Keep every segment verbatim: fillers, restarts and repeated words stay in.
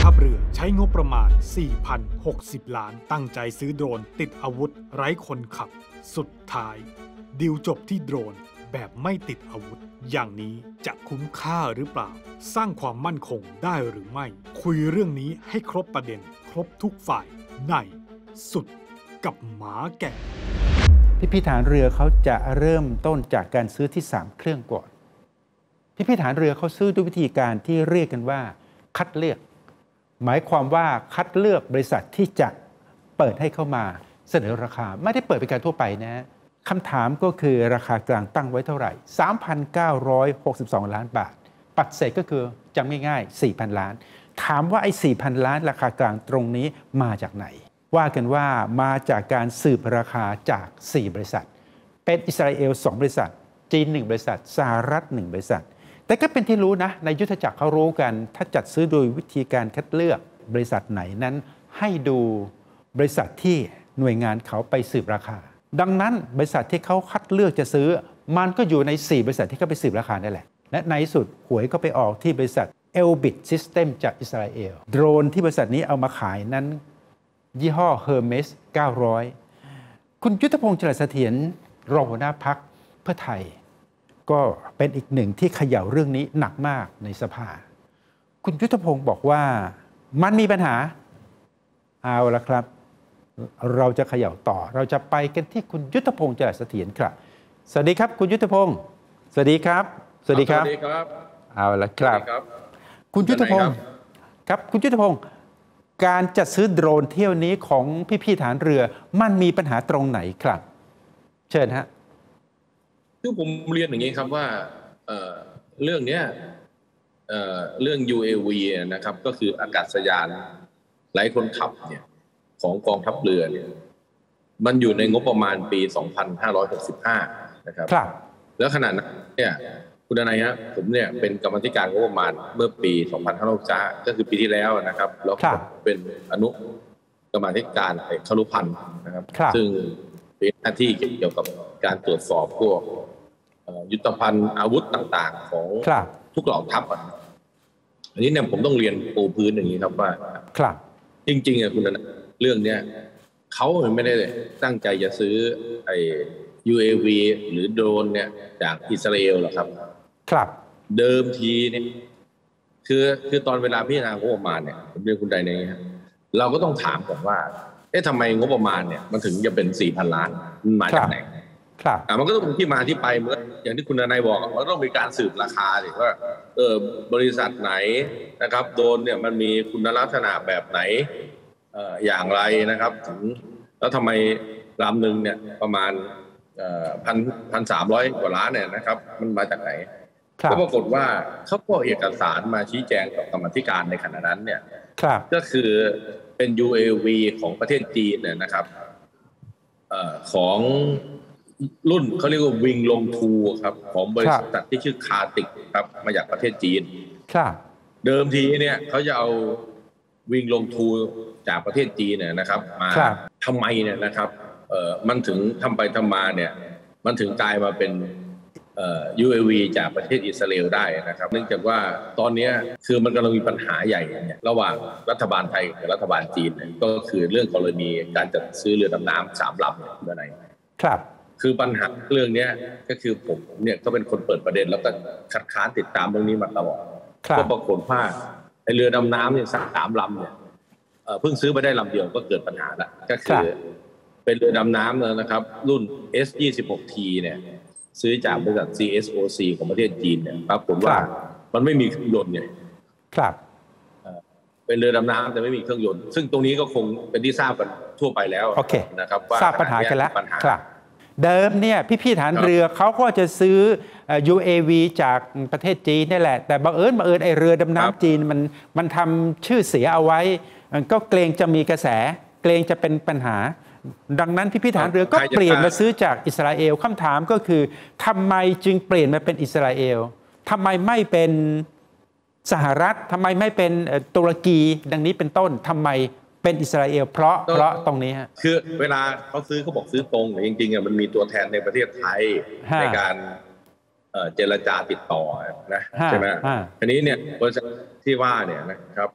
ทัพเรือใช้งบประมาณ สี่พันหกสิบ ล้านตั้งใจซื้อโดรนติดอาวุธไร้คนขับสุดท้ายดีลจบที่โดรนแบบไม่ติดอาวุธอย่างนี้จะคุ้มค่าหรือเปล่าสร้างความมั่นคงได้หรือไม่คุยเรื่องนี้ให้ครบประเด็นครบทุกฝ่ายในสุดกับหมาแก่พิพิธภัณฑ์เรือเขาจะเริ่มต้นจากการซื้อที่สามเครื่องก่อนพิพิธภัณฑ์เรือเขาซื้อด้วยวิธีการที่เรียกกันว่าคัดเลือกหมายความว่าคัดเลือกบริษัทที่จะเปิดให้เข้ามาเสนอราคาไม่ได้เปิดเป็นการทั่วไปนะคำถามก็คือราคากลางตั้งไว้เท่าไหร่ สามพันเก้าร้อยหกสิบสอง ล้านบาทปัดเศษก็คือจำง่ายๆ สี่พัน ล้านถามว่าไอ้ สี่พัน ล้านราคากลางตรงนี้มาจากไหนว่ากันว่ามาจากการสืบราคาจาก สี่ บริษัทเป็นอิสราเอล สอง บริษัทจีน หนึ่ง บริษัทสหรัฐ หนึ่ง บริษัทแต่ก็เป็นที่รู้นะในยุทธจักรเขารู้กันถ้าจัดซื้อโดยวิธีการคัดเลือกบริษัทไหนนั้นให้ดูบริษัทที่หน่วยงานเขาไปสืบราคาดังนั้นบริษัทที่เขาคัดเลือกจะซื้อมันก็อยู่ใน สี่ บริษัทที่เขาไปสืบราคานั่นแหละและในสุดหวยก็ไปออกที่บริษัท Elbit System จากอิสราเอลโดรนที่บริษัทนี้เอามาขายนั้นยี่ห้อ Hermes เก้าร้อยคุณยุทธพงษ์ จรัสเสถียรรองหัวหน้าพรรคเพื่อไทยก็เป็นอีกหนึ่งที่เขย่าเรื่องนี้หนักมากในสภาคุณยุทธพงษ์บอกว่ามันมีปัญหาเอาละครับเราจะเขย่าต่อเราจะไปกันที่คุณยุทธพงษ์ จรัสเสถียรครับสวัสดีครับคุณยุทธพงษ์สวัสดีครับสวัสดีครับเอาละครับคุณยุทธพงษ์ครับคุณยุทธพงษ์การจัดซื้อโดรนเที่ยวนี้ของพี่พี่ทหารเรือมันมีปัญหาตรงไหนครับเชิญฮะคือผมเรียนอย่างนี้ครับว่าเอ่อเรื่องนี้เอ่อเรื่อง ยู เอ วี นะครับก็คืออากาศยานไร้คนขับเนี่ยของกองทัพเรือเนี่ยมันอยู่ในงบประมาณปี สองพันห้าร้อยหกสิบห้า นะครับแล้วขณะนั้นเนี่ยคุณนายฮะผมเนี่ยเป็นกรรมธิการงบประมาณเมื่อปี สองพันห้าร้อยหกสิบห้า ก็คือปีที่แล้วนะครับแล้วเป็นอนุกรรมธิการครุพันธ์นะครับซึ่งเป็นหน้าที่เกี่ยวกับการตรวจสอบพวกยุทธภัณฑ์อาวุธต่างๆของทุกเหล่าทัพอันนี้เนี่ยผมต้องเรียนปูพื้นอย่างนี้ครับว่าจริงๆอ่ะคุณนายเรื่องเนี้ยเขาไม่ได้ตั้งใจจะซื้อไอ้ ยู เอ วี หรือโดรนเนี่ยจากอิสราเอลหรอครับครับเดิมทีเนี่ยคือคือตอนเวลาพิจารณางบประมาณเนี่ยผมเรียนคุณใดในนี้เราก็ต้องถามก่อนว่าเอ๊ะทำไมงบประมาณเนี่ยมันถึงจะเป็น สี่พัน ล้านมันมาจากไหนครับอ่ามันก็ต้องมีที่มาที่ไปเหมือนอย่างที่คุณนายบอกมันต้องมีการสืบราคาดิว่าเออบริษัทไหนนะครับโดรนเนี่ยมันมีคุณลักษณะแบบไหนเอ่ออย่างไรนะครับถึงแล้วทำไมลำหนึ่งเนี่ยประมาณพันพันสามร้อยกว่าล้านเนี่ยนะครับมันมาจากไหนก็ปรากฏว่าเขาก็เอกสารมาชี้แจงกับกรรมธิการในขณะนั้นเนี่ยก็คือเป็น ยู เอ วี ของประเทศจีนเนี่ยนะครับของรุ่นเขาเรียกว่าวิงลงทูครับของบริษัทที่ชื่อคาติกครับมาจากประเทศจีนเดิมทีเนี่ยเขาจะเอาวิงลงทูจากประเทศจีนเนี่ยนะครับมาทำไมเนี่ยนะครับเอ่อมันถึงทำไปทำมาเนี่ยมันถึงกลายมาเป็นเอ่อ ยู เอ วี จากประเทศอิสราเอลได้นะครับเนื่องจากว่าตอนนี้คือมันกำลังมีปัญหาใหญ่เนี่ยระหว่างรัฐบาลไทยกับรัฐบาลจีนเนี่ยก็คือเรื่องกรณีการจัดซื้อเรือดำน้ำสามลำเนี่ยเมื่อไหร่ครับคือปัญหาเรื่องนี้ก็คือผมเนี่ยก็เป็นคนเปิดประเด็นแล้วก็คัดค้านติดตามเรื่องนี้มาตลอดก็ปรากฏว่าไอเรือดำน้ำเนี่ยสามลำเนี่ยเพิ่งซื้อไปได้ลำเดียวก็เกิดปัญหาละก็คือเป็นเรือดำน้ำนะครับรุ่น เอส ยี่สิบหก ที เนี่ยซื้อจากบริษัท ซี เอส โอ ซี ของประเทศจีนเนี่ยปรากฏว่ามันไม่มีเครื่องยนต์เนี่ยครับเป็นเรือดำน้ำแต่ไม่มีเครื่องยนต์ซึ่งตรงนี้ก็คงเป็นที่ทราบกันทั่วไปแล้วนะครับว่าทราบปัญหากันแล้วครับเดิมเนี่ยพี่ๆฐานเรือเขาก็จะซื้อ ยู เอ วี จากประเทศจีนนี่แหละแต่บังเอิญบังเอิญไอเรือดำน้ำจีนมันมันทำชื่อเสียเอาไว้ก็เกรงจะมีกระแสเกรงจะเป็นปัญหาดังนั้นพี่ๆฐานเรือก็เปลี่ยนมาซื้อจากอิสราเอลคำถามก็คือทำไมจึงเปลี่ยนมาเป็นอิสราเอลทำไมไม่เป็นสหรัฐทำไมไม่เป็นตุรกีดังนี้เป็นต้นทำไมเป็นอิสราเอลเพราะเพราะตรงนี้ฮะคือเวลาเขาซื้อเขาบอกซื้อตรงแต่จริงๆมันมีตัวแทนในประเทศไทยในการเจรจาติดต่อนะใช่ไหมทีนี้เนี่ยบริษัทที่ว่าเนี่ยนะครับ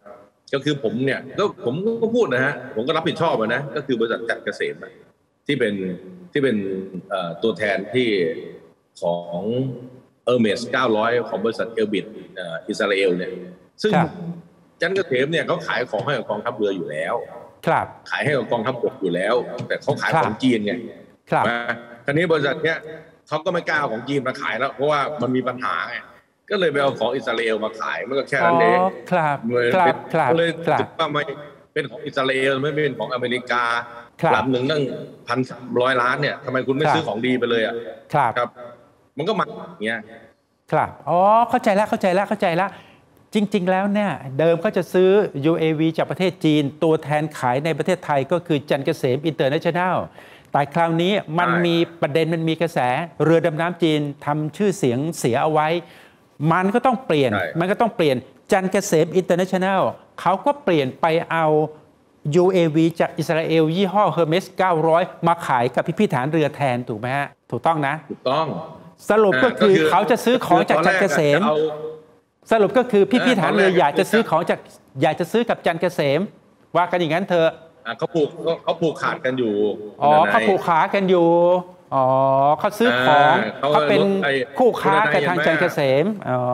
ก็คือผมเนี่ยก็ผมก็พูดนะฮะผมก็รับผิดชอบนะก็คือบริษัทจัดเกษมที่เป็นที่เป็นตัวแทนที่ของเออร์เมสเก้าร้อยของบริษัทเอลบิดอิสราเอลเนี่ยซึ่งจันเกษมเนี่ยเขาขายของให้กับกองทัพเรืออยู่แล้วครับขายให้กับกองทัพบกอยู่แล้วแต่เขาขายของจีนไงครับคราวนี้บริษัทเนี้ยเขาก็ไม่กล้าเอาของจีนมาขายแล้วเพราะว่ามันมีปัญหาไงก็เลยไปเอาของอิสราเอลมาขายมันก็แค่นั้นเองครับครับครับเลยถือว่าไม่เป็นของอิสราเอลไม่เป็นของอเมริกาลำหนึ่งตั้งพันสามร้อยล้านเนี่ยทำไมคุณไม่ซื้อของดีไปเลยอ่ะครับครับมันก็มาอย่างเงี้ยครับอ๋อเข้าใจแล้วเข้าใจแล้วเข้าใจแล้วจริงๆแล้วเนี่ยเดิมก็จะซื้อ ยู เอ วี จากประเทศจีนตัวแทนขายในประเทศไทยก็คือจันเกษมอินเตอร์เนชั่นแนลแต่คราวนี้มันมีประเด็นมันมีกระแสเรือดำน้ำจีนทำชื่อเสียงเสียเอาไว้มันก็ต้องเปลี่ยนมันก็ต้องเปลี่ยนจันเกษมอินเตอร์เนชั่นแนลเขาก็เปลี่ยนไปเอา ยู เอ วี จากอิสราเอลยี่ห้อ Hermes เก้าร้อยมาขายกับพิพิธภัณฑ์เรือแทนถูกไหมฮะถูกต้องนะถูกต้องสรุปก็คือเขาจะซื้อของจากจันเกษมสรุปก็คือพิพิธภัณฑ์เรืออยากจะซื้อของจากอยากจะซื้อกับจันเกษมว่ากันอย่างนั้นเถอะเขาผูกเขาผูกขาดกันอยู่อ๋อเขาผูกขากันอยู่อ๋อเขาซื้อของเขาเป็นคู่ค้ากับทางจันเกษมอ๋อ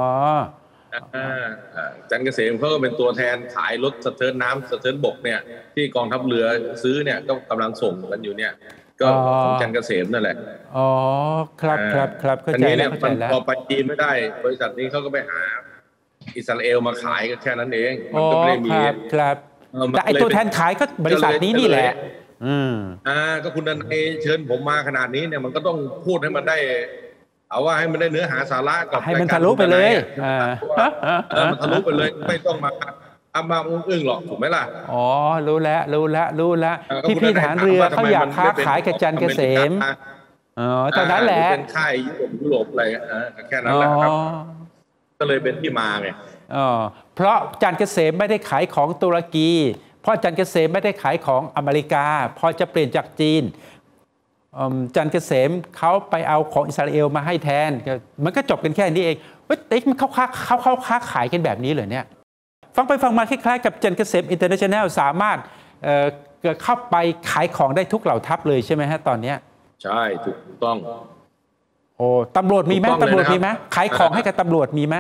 จันเกษมเขาก็เป็นตัวแทนขายรถสะเทินน้ำสะเทินบกเนี่ยที่กองทัพเรือซื้อเนี่ยก็กำลังส่งกันอยู่เนี่ยก็ของจันเกษมนั่นแหละอ๋อครับครับครับเข้าใจแล้วเข้าใจแล้วพอไปจีนไม่ได้บริษัทนี้เขาก็ไปหาอิสราเอลมาขายก็แค่นั้นเองมันก็ไม่ได้มีครับแต่ไอตัวแทนขายก็บริษัทนี้นี่แหละอืมอ่าก็คุณนันเอเชิญผมมาขนาดนี้เนี่ยมันก็ต้องพูดให้มันได้เอาว่าให้มันได้เนื้อหาสาระกับให้มันทะลุไปเลยอ่ามันทะลุไปเลยไม่ต้องมาทำมาอึ้งหรอกถูกไหมล่ะอ๋อรู้แล้วรู้แล้วรู้แล้วพี่พี่ทหารเรือเขาอยากค้าขายกับจันเกษมอ๋อตอนนั้นแหละเป็นค่ายยุโรปอะไรแค่นั้นแหละครับก็เลยเป็นที่มาไงอ๋อเพราะจันเกษมไม่ได้ขายของตุรกีเพราะจันเกษมไม่ได้ขายของอเมริกาพอจะเปลี่ยนจากจีนจันเกษมเขาไปเอาของอิสราเอลมาให้แทนมันก็จบกันแค่นี้เองเฮ้ยมันเขาค้าเขาเขาค้าขายกันแบบนี้เลยเนี่ยฟังไปฟังมาคล้ายๆกับจันเกษมอินเตอร์เนชั่นแนลสามารถเอ่อเข้าไปขายของได้ทุกเหล่าทัพเลยใช่ไหมฮะตอนนี้ใช่ถูกต้องโอ้ตำรวจมีไหมตำรวจมีไหมขายของให้กับตำรวจมีไหม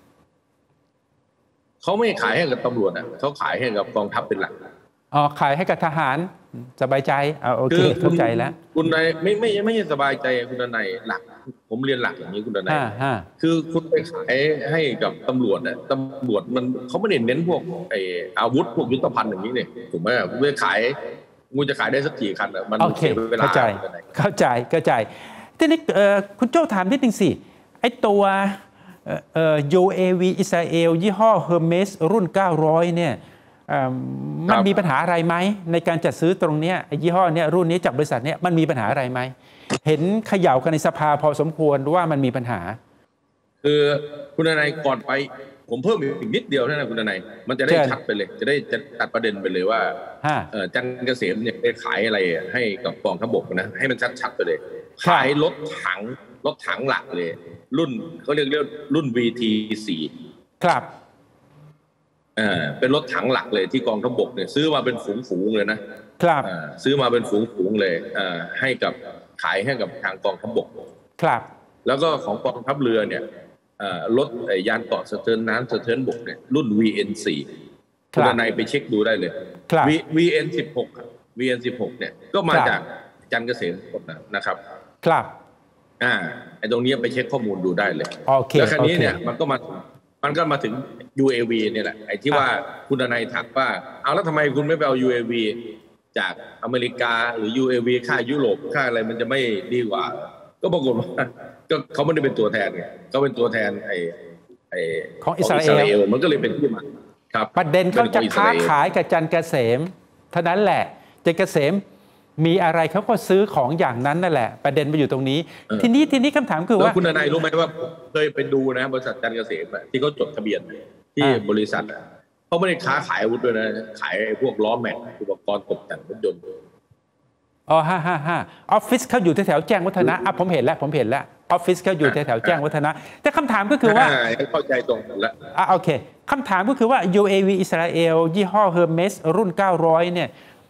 เขาไม่ขายให้กับตำรวจอ่ะเขาขายให้กับกองทัพเป็นหลักอ๋อขายให้กับทหารสบายใจอ่าโอเคเข้าใจแล้วคุณนายไม่ไม่ไม่ใช่สบายใจคุณนายหลักผมเรียนหลักอย่างนี้คุณนายคือคุณไปขายให้กับตำรวจเนี่ยตำรวจมันเขาไม่ได้เน้นพวกไอ้อาวุธพวกยุทโธภัณฑ์อย่างนี้เนี่ยถูกไหมคุณไปขายคุณจะขายได้สักกี่คันอ่ะมันเสียเวลาเข้าใจเข้าใจเข้าใจทีนี้คุณโจ้ถามนิดนึงสิไอ้ตัว ยู เอ วี อิสราเอลยี่ห้อ Hermes รุ่นเก้าร้อยเนี่ยมันมีปัญหาอะไรไหมในการจัดซื้อตรงนี้ยี่ห้อนี้รุ่นนี้จากบริษัทนี้มันมีปัญหาอะไรไหมเห็นเขย่ากันในสภาพอสมควรว่ามันมีปัญหาคือคุณนายก่อนไปผมเพิ่มอีกนิดเดียวนะคุณนายมันจะได้ชัดไปเลยจะได้จะตัดประเด็นไปเลยว่าจันเกษมเนี่ยไปขายอะไรให้กับกองทัพบกนะให้มันชัดๆไปเลยขายรถถังรถถังหลักเลยรุ่นเขาเรียกเรียกรุ่น วี ที โฟร์ครับอ่าเป็นรถถังหลักเลยที่กองทัพบกเนี่ยซื้อมาเป็นฝูงๆเลยนะครับอ่าซื้อมาเป็นฝูงๆเลยอ่าให้กับขายให้กับทางกองทัพบกครับแล้วก็ของกองทัพเรือเนี่ยอ่ารถยานเกาะสะเทินน้ำสะเทินบกเนี่ยรุ่น วี เอ็น โฟร์ คุณนายไปเช็คดูได้เลย วี เอ็น สิบหก วี เอ็น สิบหกเนี่ยก็มาจากจันเกษมหมดนะครับครับอ่าไอ้ตรงนี้ไปเช็คข้อมูลดูได้เลยโอเคแล้วคราวนี้เนี่ยมันก็มามันก็มาถึง ยู เอ วี เนี่ยแหละไอ้ที่ว่าคุณนายถักว่าเอาแล้วทำไมคุณไม่ไปเอา ยู เอ วี จากอเมริกาหรือ ยู เอ วี ค่ายุโรปค่าอะไรมันจะไม่ดีกว่าก็ปรากฏว่าก็เขาไม่ได้เป็นตัวแทนไงเขาเป็นตัวแทนไอ้ไอ้ของอิสราเอลมันก็เลยเป็นที่มาครับประเด็นเขาจะค้าขายกับจันเกษมเท่านั้นแหละจันเกษมมีอะไรเขาก็ซื้อของอย่างนั้นนั่นแหละประเด็นมาอยู่ตรงนี้ทีนี้ทีนี้คำถามคือว่าคุณนายรู้ไหมว่าเคยไปดูนะบริษัทจันเกษมที่เขาจดทะเบียนที่บริษัทเขาไม่ได้ค้าขายอาวุธด้วยนะขายพวกล้อแม็กอุปกรณ์ตกแต่งรถยนต์อ๋อฮ่าฮ่าฮ่าออฟฟิศเขาอยู่แถวแจ้งวัฒนะอ่ะผมเห็นแล้วผมเห็นแล้วออฟฟิศเขาอยู่แถวๆแจ้งวัฒนะแต่คำถามก็คือว่าเข้าใจตรงแล้วอ่ะโอเคคำถามก็คือว่า ยู เอ วี อิสราเอลยี่ห้อ Hermes รุ่นเก้าร้อยเนี่ย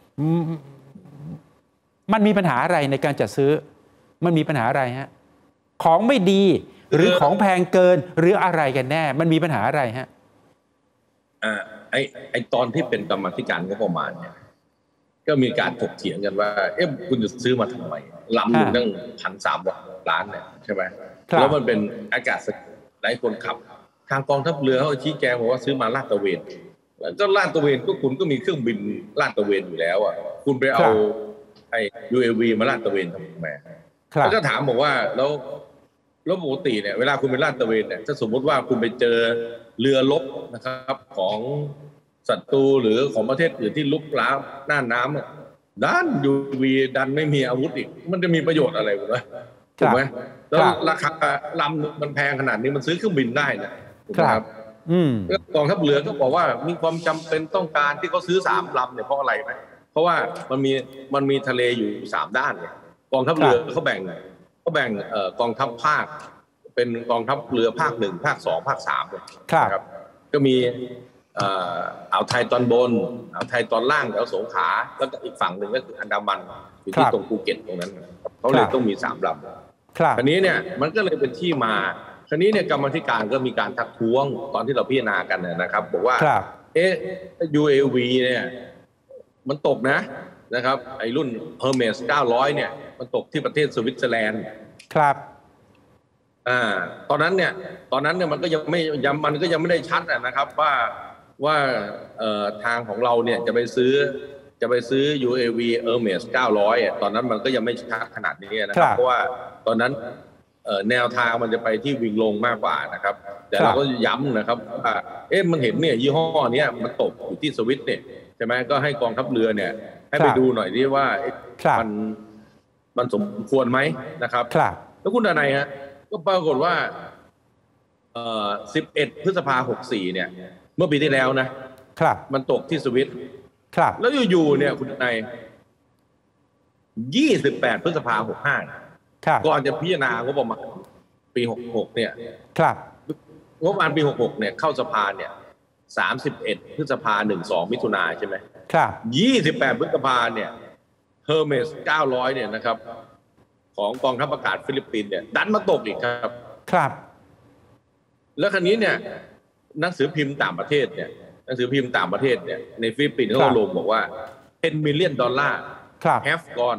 มันมีปัญหาอะไรในการจัดซื้อมันมีปัญหาอะไรฮะของไม่ดีหรือของแพงเกินหรืออะไรกันแน่มันมีปัญหาอะไรฮะอ่าไอไอตอนที่เป็นกรรมธิการงบประมาณเนี่ยก็มีการถกเถียงกันว่าเอ๊ะคุณจะซื้อมาทำไมลำหนึ่งตั้งพันสามล้านเนี่ยใช่ไหมแล้วมันเป็นอากาศหลายคนขับทางกองทัพเรือเขาชี้แจงบอกว่าซื้อมาลาดตระเวนแล้วก็ลาดตระเวนก็คุณก็มีเครื่องบินลาดตระเวนอยู่แล้วอ่ะคุณไปเอาไอ้ ยู เอ วี มาลาดตระเวนทำไมแล้วก็ถามบอกว่าแล้วแล้วปกติเนี่ยเวลาคุณไปลาดตระเวนเนี่ยถ้าสมมติว่าคุณไปเจอเรือรบนะครับของศัตรูหรือของประเทศอื่นที่ลุกล้ำน่านน้ำด้าน ยู วี ดันไม่มีอาวุธอีกมันจะมีประโยชน์อะไรวะถูกไหมแล้วราคาลำมันแพงขนาดนี้มันซื้อเครื่องบินได้นะถูกไหมครับกองทัพเรือก็บอกว่ามีความจำเป็นต้องการที่เขาซื้อสามลำเนี่ยเพราะอะไรไหมเพราะว่ามันมีมันมีทะเลอยู่สามด้านเนี่ยกองทัพเรือเขาแบ่งเขาแบ่งกองทัพภาคเป็นกองทัพเรือภาคหนึ่งภาคสองภาคสามนะครับก็มีอ่าวไทยตอนบนอ่าวไทยตอนล่างแถวสงขลาแล้วก็อีกฝั่งหนึ่งก็คืออันดามันอยู่ที่ตรงภูเก็ตตรงนั้นเขาเลยต้องมีสามลำคราวนี้เนี่ยมันก็เลยเป็นที่มาคราวนี้เนี่ยกรรมธิการก็มีการทักท้วงตอนที่เราพิจารณากันนะครับบอกว่าเอ๊ะ ยู เอ วี เนี่ยมันตกนะนะครับไอ้รุ่น Hermes เก้าร้อยเนี่ยมันตกที่ประเทศสวิตเซอร์แลนด์ครับอ่าตอนนั้นเนี่ยตอนนั้นเนี่ยมันก็ยังไม่ยังมันก็ยังไม่ได้ชัดนะครับว่าว่าเอ่อทางของเราเนี่ยจะไปซื้อจะไปซื้อ ยู เอ วี Hermes เก้าร้อยอ่ะตอนนั้นมันก็ยังไม่ชัดขนาดนี้นะครับเพราะว่าตอนนั้นเอ่อแนวทางมันจะไปที่วิ่งลงมากกว่านะครับแต่เราก็ย้ำนะครับว่าเอ๊ะมันเห็นเนี่ยยี่ห้อเนี้ยมันตกอยู่ที่สวิตเนี่ยใช่ไหมก็ให้กองทัพเรือเนี่ยให้ไปดูหน่อยดิว่ามันมันสมควรไหมนะครับแล้วคุณอะไรฮะก็ปรากฏว่าเอ่อสิบเอ็ดพฤษภาหกสี่เนี่ยเมื่อปีที่แล้วนะครับมันตกที่สวิตครับแล้วอยู่ๆเนี่ยคุณนายยี่สิบแปดพฤษภาหกห้าก่อนจะพิจารณางบประมาณปีหกหกเนี่ยครับงบประมาณปีหกหกเนี่ยเข้าสภาเนี่ยสามสิบเอ็ดพฤษภาหนึ่งสองมิถุนาใช่ไหมครับยี่สิบแปดพฤษภาเนี่ยเฮอร์เมสเก้าร้อยเนี่ยนะครับของกองทัพอากาศฟิลิปปินส์เนี่ยดันมาตกอีกครับครับแล้วคราวนี้เนี่ยหนังสือพิมพ์ต่างประเทศเนี่ยหนังสือพิมพ์ต่างประเทศเนี่ยในฟิลิปปินส์เขาลงบอกว่าten million ดอลลาร์ have gone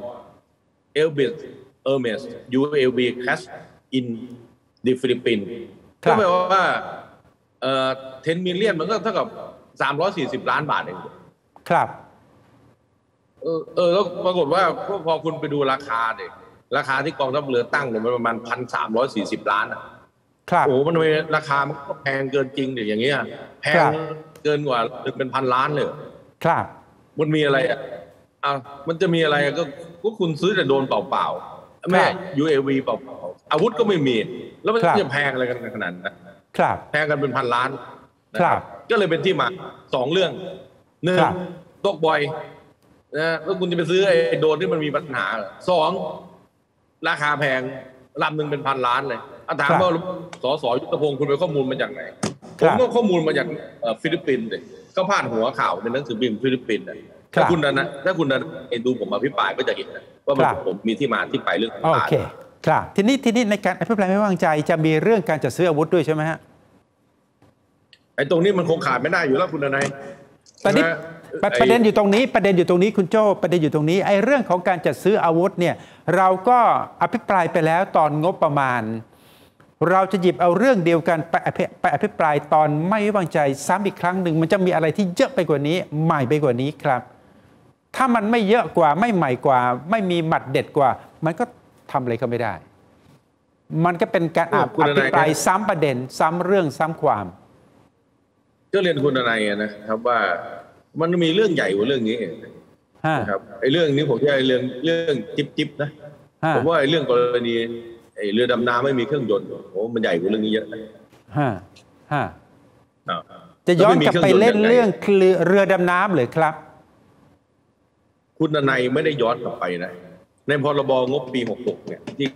Elbit Hermes ยู เอ วี crash in the Philippines ก็แปลว่าเอ่อten million มันก็เท่ากับสามร้อยสี่สิบล้านบาทเองครับเออเออแล้วปรากฏว่าพอคุณไปดูราคาเนี่ยราคาที่กองทัพเรือตั้งเนี่ยมันประมาณพันสามร้อยสี่สิบล้านอ่ะโอ้โหมันราคามันก็แพงเกินจริงเดี๋ยวอย่างเงี้ยแพงเกินกว่าเป็นพันล้านเลยครับมันมีอะไรอ่ะอ่ะมันจะมีอะไรก็ก็คุณซื้อแต่โดนเปล่าๆแม่ ยู เอ วี เปล่าๆอาวุธก็ไม่มีแล้วมันจะแพงอะไรกันขนาดนั้นครับแพงกันเป็นพันล้านครับก็เลยเป็นที่มาสองเรื่องหนึ่งตกบ่อยนะแล้วคุณจะไปซื้อไอ้โดนที่มันมีปัญหาสองราคาแพงลำหนึ่งเป็นพันล้านเลยอาถามว่าสสยุทธพงศ์คุณไปข้อมูลมาจากไหนผมก็ข้อมูลมาจากฟิลิปปินส์เลยก็พาดหัวข่าวในหนังสือพิมพ์ฟิลิปปินส์ถ้าคุณนะถ้าคุณนะดูผมอภิปรายก็จะเห็นว่ามันผมมีที่มาที่ไปเรื่องโอเคครับทีนี้ทีนี้ในการอภิปรายไม่วางใจจะมีเรื่องการจัดซื้ออาวุธด้วยใช่ไหมฮะไอ้ตรงนี้มันคงขาดไม่ได้อยู่แล้วคุณนายตอนนี้ประเด็นอยู่ตรงนี้ประเด็นอยู่ตรงนี้คุณโจ้ประเด็นอยู่ตรงนี้ไอ้เรื่องของการจัดซื้ออาวุธเนี่ยเราก็อภิปรายไปแล้วตอนงบประมาณเราจะหยิบเอาเรื่องเดียวกันไปไปอภิปรายตอนไม่ไว้วางใจซ้ำอีกครั้งหนึ่งมันจะมีอะไรที่เยอะไปกว่านี้ใหม่ไปกว่านี้ครับถ้ามันไม่เยอะกว่าไม่ใหม่กว่าไม่มีหมัดเด็ดกว่ามันก็ทำอะไรก็ไม่ได้มันก็เป็นการอภิปรายซ้ำประเด็นซ้ำเรื่องซ้ำความก็เรียนคุณนายนะครับว่ามันมีเรื่องใหญ่กว่าเรื่องนี้นะครับไอ้เรื่องนี้ผมว่าไอ้เรื่องเรื่องจิ๊บจิ๊บนะผมว่าไอ้เรื่องกรณีไอ้เรือดำน้ำไม่มีเครื่องยนต์โอ้มันใหญ่กว่าเรื่องนี้เยอะฮะฮะจะย้อนกลับไปเล่นเรื่องเรือดำน้ำเลยครับคุณนายไม่ได้ย้อนกลับไปนะในพรบงบปีหกหกเนี่ยที่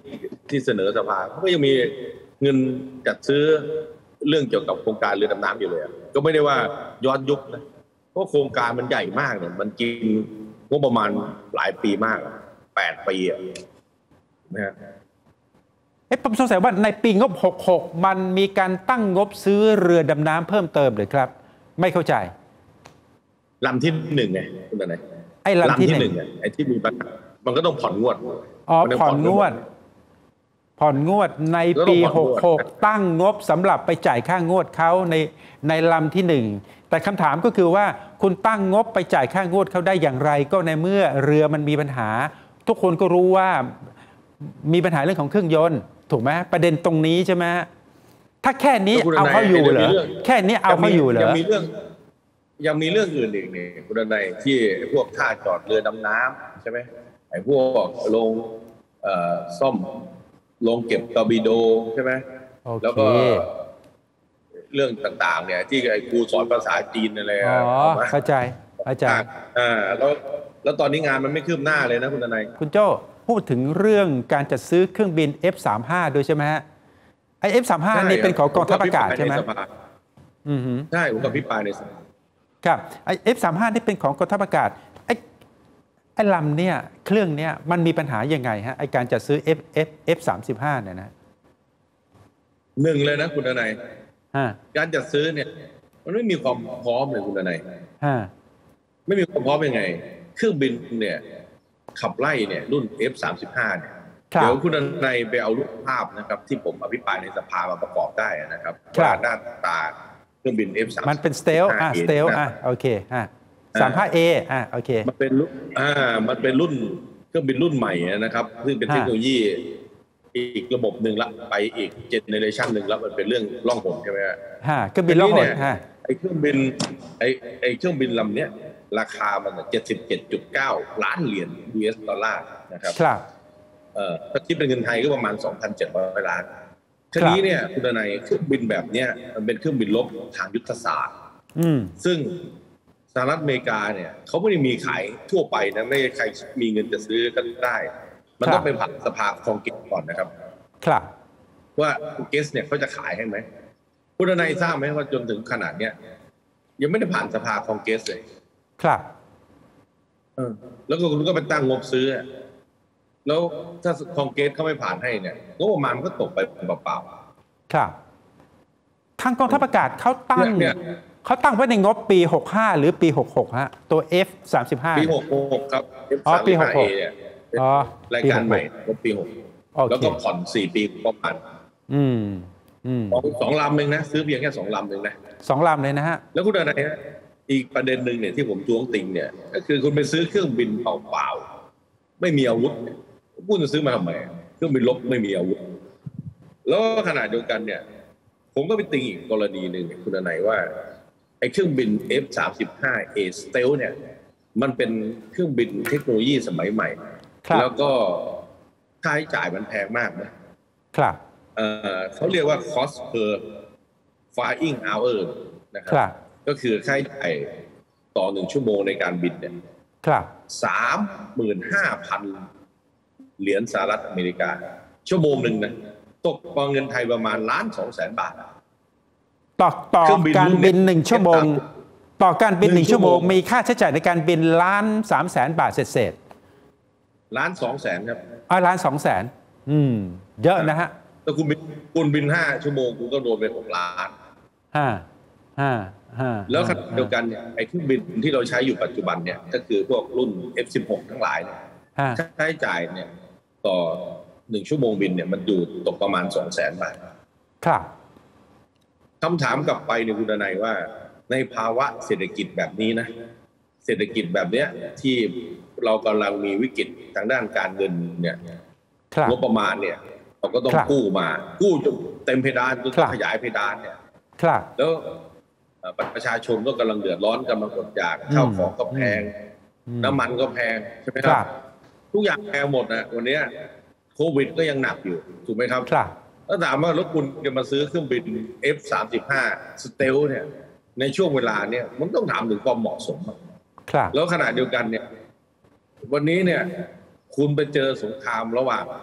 ที่เสนอสภาเขาก็ยังมีเงินจัดซื้อเรื่องเกี่ยวกับโครงการเรือดำน้ำอยู่เลยก็ไม่ได้ว่าย้อนยุคนะเพราะโครงการมันใหญ่มากเนี่ยมันกินงบประมาณหลายปีมากแปดปีอ่ะนะฮะเอ๊ะผมสงสัยว่าในปีงบหกสิบหกมันมีการตั้งงบซื้อเรือดำน้ำเพิ่มเติมหรือครับไม่เข้าใจลำที่หนึ่งไงคุณอะไรไอ้ลำที่หนึ่งไอ้ที่มีปัญหามันก็ต้องผ่อนงวดอ๋อผ่อนงวดผ่อนงวดในปีหกสิบหกตั้งงบสำหรับไปจ่ายค่างวดเขาในในลำที่หนึ่งแต่คำถามก็คือว่าคุณตั้งงบไปจ่ายค่างวดเขาได้อย่างไรก็ในเมื่อเรือมันมีปัญหาทุกคนก็รู้ว่ามีปัญหาเรื่องของเครื่องยนต์ถูกไหมประเด็นตรงนี้ใช่ไหมถ้าแค่นี้เอาเขาอยู่เหรอแค่นี้เอาเขาอยู่เหรอยังมีเรื่องยังมีเรื่องอื่นอีกนี่คุณดนัยที่พวกท่าจอดเรือดำน้ำใช่ไหมไอ้พวกโรงซ่อมโรงเก็บตอร์ปิโดใช่ไหมแล้วก็เรื่องต่างๆเนี่ยที่ไอ้ครูสอนภาษาจีนอะไรอ๋อเข้าใจเข้าใจอ่าแล้วแล้วตอนนี้งานมันไม่คืบหน้าเลยนะคุณดนัยคุณโจ้พูดถึงเรื่องการจัดซื้อเครื่องบิน เอฟ สามสิบห้า ด้วยใช่ไหมฮะไอ เอฟ สามสิบห้า นี่เป็นของกองทัพอากาศใช่ไหมอือใช่ผมกับพี่ปายในสภาครับไอ เอฟ สามสิบห้า นี่เป็นของกองทัพอากาศไอไอลำเนี่ยเครื่องเนี่ยมันมีปัญหายังไงฮะไอการจัดซื้อ F F F สามสิบห้าเนี่ยนะหนึ่งเลยนะคุณดนัยการจัดซื้อเนี่ยมันไม่มีความพร้อมเลยคุณดนัยไม่มีความพร้อมยังไงเครื่องบินเนี่ยขับไล่เนี่ยรุ่น เอฟ สามสิบห้า เนี่ยเดี๋ยวคุณนายไปเอารูปภาพนะครับที่ผมอภิปรายในสภามาประกอบได้นะครับว่าหน้าตาเครื่องบิน เอฟ สามสิบห้ามันเป็นสเตลอ่ะสเตลอ่ะโอเคอ่ะ สามสิบห้า เอ อ่ะโอเคมันเป็นรุ่นอ่ามันเป็นรุ่นเครื่องบินรุ่นใหม่นะครับซึ่งเป็นเทคโนโลยีอีกระบบหนึ่งละไปอีกเจเนเรชันหนึ่งแล้วมันเป็นเรื่องล่องหนใช่ไหมฮะเครื่องบินล่องหนฮะไอเครื่องบินไอไอเครื่องบินลำเนี้ยราคามันเจ็ดสิบเจ็ดจุดเก้าล้านเหรียญ ยู เอส ดอลลาร์นะครับครับเอ่อถ้าคิดเป็นเงินไทยก็ประมาณ สองพันเจ็ดร้อย ล้านทีนี้เนี่ยคุณนายเครื่องบินแบบเนี้ยมันเป็นเครื่องบินรบทางยุทธศาสตร์ซึ่งสหรัฐอเมริกาเนี่ยเขาไม่ได้มีขายทั่วไปนะไม่ใครมีเงินจะซื้อก็ได้มันต้องไปผ่านสภาคองเกรสก่อนนะครับครับว่าเกสเนี่ยเขาจะขายให้ไหมคุณนายทราบไหมว่าจนถึงขนาดเนี้ยยังไม่ได้ผ่านสภาคองเกรสเลยครับแล้วก็คุณก็ไปตั้งงบซื้อแล้วถ้าคองเกรสเขาไม่ผ่านให้เนี่ยงบประมาณมันก็ตกไปเปล่าๆครับทางกองทัพอากาศเขาตั้งเขาตั้งไว้ในงบปีหกสิบห้าหรือปีหกสิบหกฮะตัว เอฟ สามสิบห้าปีหกสิบหกครับอ๋อปีหกสิบหกเนี่ยอ๋อรายการใหม่งบปีหกแล้วก็ผ่อนสี่ปีประมาณอืมอืมสองลำเองนะซื้อเพียงแค่สองลำเองนะสองลำเลยนะฮะแล้วคุณอะไรฮะอีกประเด็นหนึ่งเนี่ยที่ผมท้วงติงเนี่ยก็คือคุณไปซื้อเครื่องบินเปล่าๆไม่มีอาวุธพูดจะซื้อมาทำไมเครื่องบินรบไม่มีอาวุธแล้วขณะเดียวกันเนี่ยผมก็ไปติงอีกกรณีหนึ่งคุณนายว่าไอ้เครื่องบิน เอฟ สามสิบห้า เอ Stealth เนี่ยมันเป็นเครื่องบินเทคโนโลยีสมัยใหม่แล้วก็ค่าใช้จ่ายมันแพงมากนะครับเอ่อเขาเรียกว่า cost per flying hour นะครับก็คือค่าใช้จ่ายต่อหนึ่งชั่วโมงในการบินเนี่ยสามหมื่นห้าพันเหรียญสหรัฐอเมริกาชั่วโมงหนึ่งนะตกเป็นเงินไทยประมาณล้านสองแสนบาทต่อต่อการบินหนึ่งชั่วโมงต่อการบินหนึ่งชั่วโมงมีค่าใช้จ่ายในการบินล้านสามแสนบาทเศษล้านสองแสนครับอ๋อล้านสองแสนอืมเยอะนะฮะแต่คุณบินคุณบินห้าชั่วโมงคุณก็โดนไปหกล้านห้าห้าห้าแล้วขณะเดียวกันไอ้เครื่องบินที่เราใช้อยู่ปัจจุบันเนี่ยก็คือพวกรุ่น เอฟ สิบหก ทั้งหลายเนี่ยค่าใช้จ่ายเนี่ยต่อหนึ่งชั่วโมงบินเนี่ยมันอยู่ตกประมาณสองแสนบาทครับคำถามกลับไปในคุณนายว่าในภาวะเศรษฐกิจแบบนี้นะเศรษฐกิจแบบเนี้ยที่เรากำลังมีวิกฤตทางด้านการเงินเนี่ยงบประมาณเนี่ยเราก็ต้องกู้มากู้จนเต็มเพดานจนขยายเพดานเนี่ยแล้วประชาชนก็กำลังเดือดร้อนกำลังอดอยากข้าวของก็แพงน้ำมันก็แพงใช่ไหมครับทุกอย่างแพงหมดนะวันนี้โควิดก็ยังหนักอยู่ถูกไหมครับถ้าถามว่ารถคุณจะมาซื้อเครื่องบิน เอฟ สามสิบห้า Stealth เนี่ยในช่วงเวลาเนี่ยมันต้องถามถึงความเหมาะสมแล้วขณะเดียวกันเนี่ยวันนี้เนี่ยคุณไปเจอสงครามระหว่าง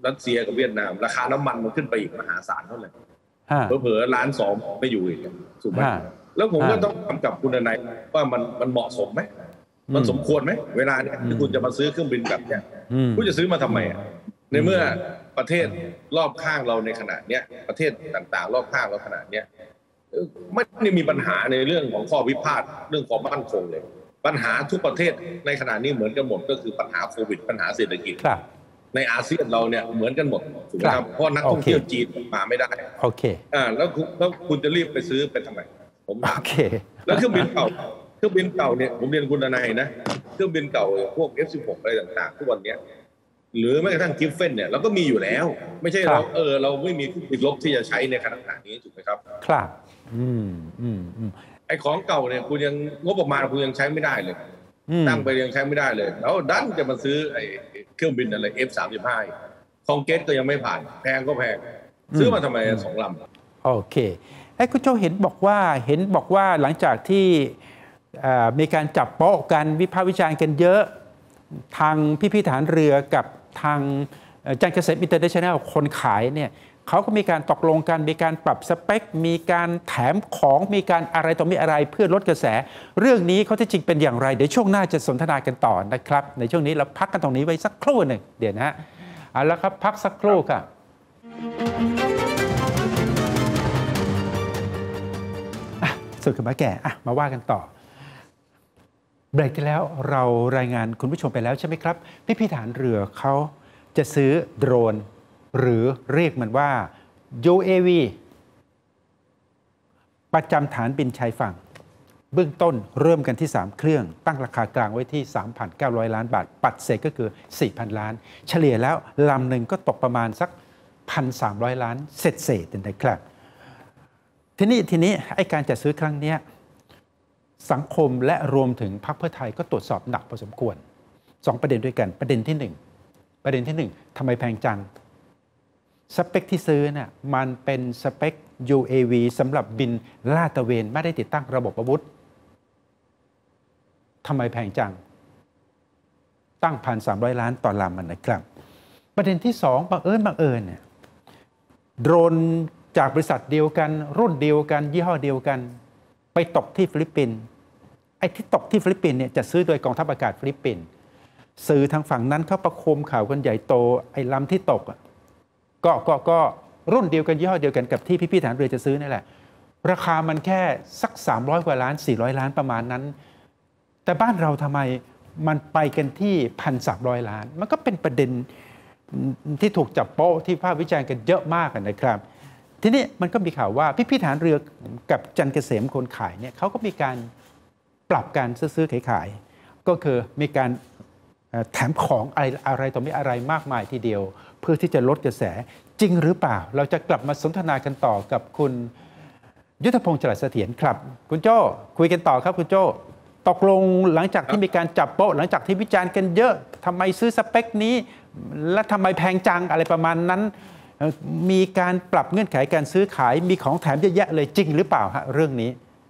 รัสเซียกับเวียดนามราคาน้ำมันมันขึ้นไปอีกมหาศาลเท่าไหร่เผลอๆล้านสองไม่อยู่อีกถูกไหมแล้วผมก็ต้องถามกับคุณนายว่ามันมันเหมาะสมไหมมันสมควรไหมเวลาเนี้ยที่คุณจะมาซื้อเครื่องบินแบบเนี้ยคุณจะซื้อมาทำไมในเมื่อประเทศรอบข้างเราในขณะเนี้ยประเทศต่างๆรอบข้างเราขณะเนี้ยไม่ได้มีปัญหาในเรื่องของข้อพิพาทเรื่องความมั่นคงเลยปัญหาทุกประเทศในขณะนี้เหมือนกันหมดก็คือปัญหาโควิดปัญหาเศรษฐกิจในอาเซียนเราเนี่ยเหมือนกันหมดถูกไหมครับเพราะนักท่องเที่ยวจีนมาไม่ได้โอเคอ่าแล้วแล้วคุณจะรีบไปซื้อไปทำไมผมถามแล้วเครื่องบินเก่าเครื่องบินเก่าเนี่ยผมเรียนคุณนายนะเครื่องบินเก่าพวก เอฟ สิบหก อะไรต่างๆทุกวันนี้หรือแม้กระทั่งกิฟเฟนเนี่ยเราก็มีอยู่แล้วไม่ใช่เราเออเราไม่มีเครื่องบินรบที่จะใช้ในขณะนี้ถูกไหมครับครับอืมอืมอืมไอ้ของเก่าเนี่ยคุณยังงบประมาณคุณยังใช้ไม่ได้เลยตั้งไปยังใช้ไม่ได้เลยแล้วดันจะมาซื้อไอ้เครื่องบินอะไร เอฟ สามสิบห้า คองเกตก็ยังไม่ผ่านแพงก็แพงซื้อมาทำไมสองลำโอเคไอ้คุณโจเห็นบอกว่าเห็นบอกว่าหลังจากที่มีการจับโป๊ะกันวิพากษ์วิจารณ์กันเยอะทางพี่พี่ทหารเรือกับทางจันเกษมอินเตอร์เนชั่นแนลคนขายเนี่ยเขาก็มีการตกลงกันมีการปรับสเปคมีการแถมของมีการอะไรต่อมีอะไรเพื่อลดกระแสเรื่องนี้เขาที่จริงเป็นอย่างไรเดี๋ยวช่วงหน้าจะสนทนากันต่อนะครับในช่วงนี้เราพักกันตรงนี้ไว้สักครู่หนึ่งเดี๋ยวนะฮะเอาละครับพักสักครู่ครับสุดขึ้นมาแก่มาว่ากันต่อเบรกที่แล้วเรารายงานคุณผู้ชมไปแล้วใช่ไหมครับพี่พี่ทหารเรือเขาจะซื้อโดรนหรือเรียกมันว่า ยู เอ วี ประจำฐานบินชายฝั่งเบื้องต้นเริ่มกันที่สามเครื่องตั้งราคากลางไว้ที่ สามพันเก้าร้อย ล้านบาทปัดเศษก็คือ สี่พัน ล้านเฉลี่ยแล้วลำหนึ่งก็ตกประมาณสัก หนึ่งพันสามร้อย ล้านเศษเศษนะครับทีนี้ทีนี้ไอ้การจัดซื้อครั้งนี้สังคมและรวมถึงพรรคเพื่อไทยก็ตรวจสอบหนักพอสมควรสองประเด็นด้วยกันประเด็นที่หนึ่งประเด็นที่หนึ่งทำไมแพงจังสเปคที่ซื้อน่ะมันเป็นสเปค ยู เอ วี สำหรับบินลาดตระเวนไม่ได้ติดตั้งระบบอาวุธทำไมแพงจังตั้ง หนึ่งพันสามร้อย ล้านต่อลำมันนะครับประเด็นที่สองบังเอิญบังเอิญเนี่ยโดรนจากบริษัทเดียวกันรุ่นเดียวกันยี่ห้อเดียวกันไปตกที่ฟิลิปปินส์ไอ้ที่ตกที่ฟิลิปปินส์เนี่ยจะซื้อโดยกองทัพอากาศฟิลิปปินส์สื่อทางฝั่งนั้นเขาประโคมข่าวกันใหญ่โตไอ้ลำที่ตกก็ก็ก็รุ่นเดียวกันยี่ห้อเดียวกันกับที่พี่ๆทหารเรือจะซื้อนี่แหละราคามันแค่สักสามร้อยกว่าล้านสี่ร้อยล้านประมาณนั้นแต่บ้านเราทำไมมันไปกันที่ หนึ่งพันสามร้อย ล้านมันก็เป็นประเด็นที่ถูกจับโป๊ะที่ภาพวิจารณ์กันเยอะมากนะครับทีนี้มันก็มีข่าวว่าพี่ๆทหารเรือกับจันเกษมคนขายเนี่ยเขาก็มีการปรับการซื้อขายๆก็คือมีการแถมของอะไรอะไรต่อมีอะไรมากมายทีเดียวเพื่อที่จะลดกระแสจริงหรือเปล่าเราจะกลับมาสนทนากันต่อกับคุณยุทธพงศ์จรัสเสถียรครับคุณโจ้คุยกันต่อครับคุณโจ้ตกลงหลังจากที่มีการจับโป๊ะหลังจากที่วิจารณ์กันเยอะทำไมซื้อสเปคนี้และทำไมแพงจังอะไรประมาณนั้นมีการปรับเงื่อนไขการซื้อขายมีของแถมเยอะแยะเลยจริงหรือเปล่าฮะเรื่องนี้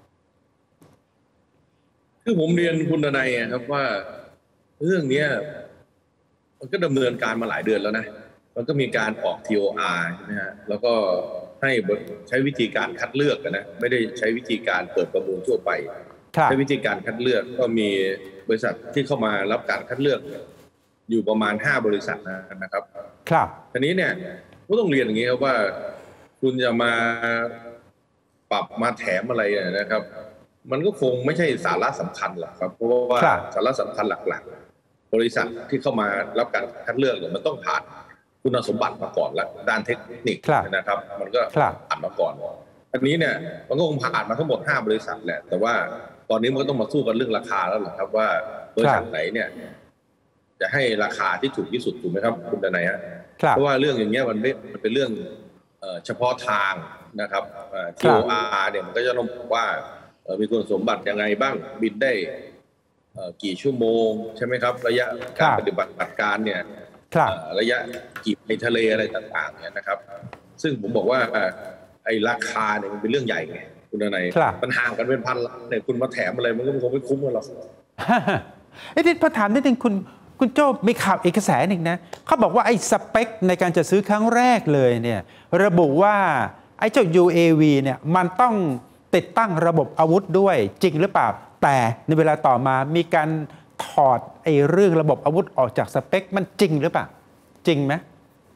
คือผมเรียนคุณนายครับว่าเรื่องนี้มันก็ดำเนินการมาหลายเดือนแล้วนะมันก็มีการออก ที โอ อาร์ ใช่ไหมฮะแล้วก็ให้ใช้วิธีการคัดเลือกนะไม่ได้ใช้วิธีการเปิดประมูลทั่วไปใช้วิธีการคัดเลือกก็มีบริษัทที่เข้ามารับการคัดเลือกอยู่ประมาณห้าบริษัทนะครับครับทีนี้เนี่ยก็ต้องเรียนอย่างนี้ครับว่าคุณจะมาปรับมาแถมอะไรนะครับมันก็คงไม่ใช่สาระสำคัญหรอกครับเพราะว่าสาระสำคัญหลักๆบริษัทที่เข้ามารับการคัดเลือกเนี่ยมันต้องผ่านคุณสมบัติมาก่อนแล้วด้านเทคนิคนะครับมันก็ผ่านมาก่อนอันนี้เนี่ยมันก็คงผ่านมาทั้งหมดห้าบริษัทแหละแต่ว่าตอนนี้มันก็ต้องมาสู้กันเรื่องราคาแล้วแหละครับว่าบริษัทไหนเนี่ยจะให้ราคาที่ถูกที่สุดถูกไหมครับคุณดนัยฮะเพราะว่าเรื่องอย่างเงี้ยมันไม่มันเป็นเรื่องเฉพาะทางนะครับ ที โอ อาร์ เนี่ยมันก็จะต้องบอกว่ามีคุณสมบัติยังไงบ้างบินได้กี่ชั่วโมงใช่ไหมครับระยะการปฏิบัติการเนี่ยระยะกี่ในทะเลอะไรต่างๆเนี่ยนะครับซึ่งผมบอกว่าไอ้ราคาเนี่ยมันเป็นเรื่องใหญ่ไงคุณดนัยมันห่างกันเป็นพันล้านเนี่ยคุณมาแถมอะไรมันก็คงไม่คุ้มกันหรอกไอ้ที่พอถามนิดนึงคุณคุณโจ้มีข่าวเอกสารหนึ่งนะเขาบอกว่าไอ้สเปคในการจะซื้อครั้งแรกเลยเนี่ยระบุว่าไอ้เจ้า ยู เอ วี เนี่ยมันต้องติดตั้งระบบอาวุธด้วยจริงหรือเปล่าแต่ในเวลาต่อมามีการถอดไอ้เรื่องระบบอาวุธออกจากสเปคมันจริงหรือเปล่าจริงไหม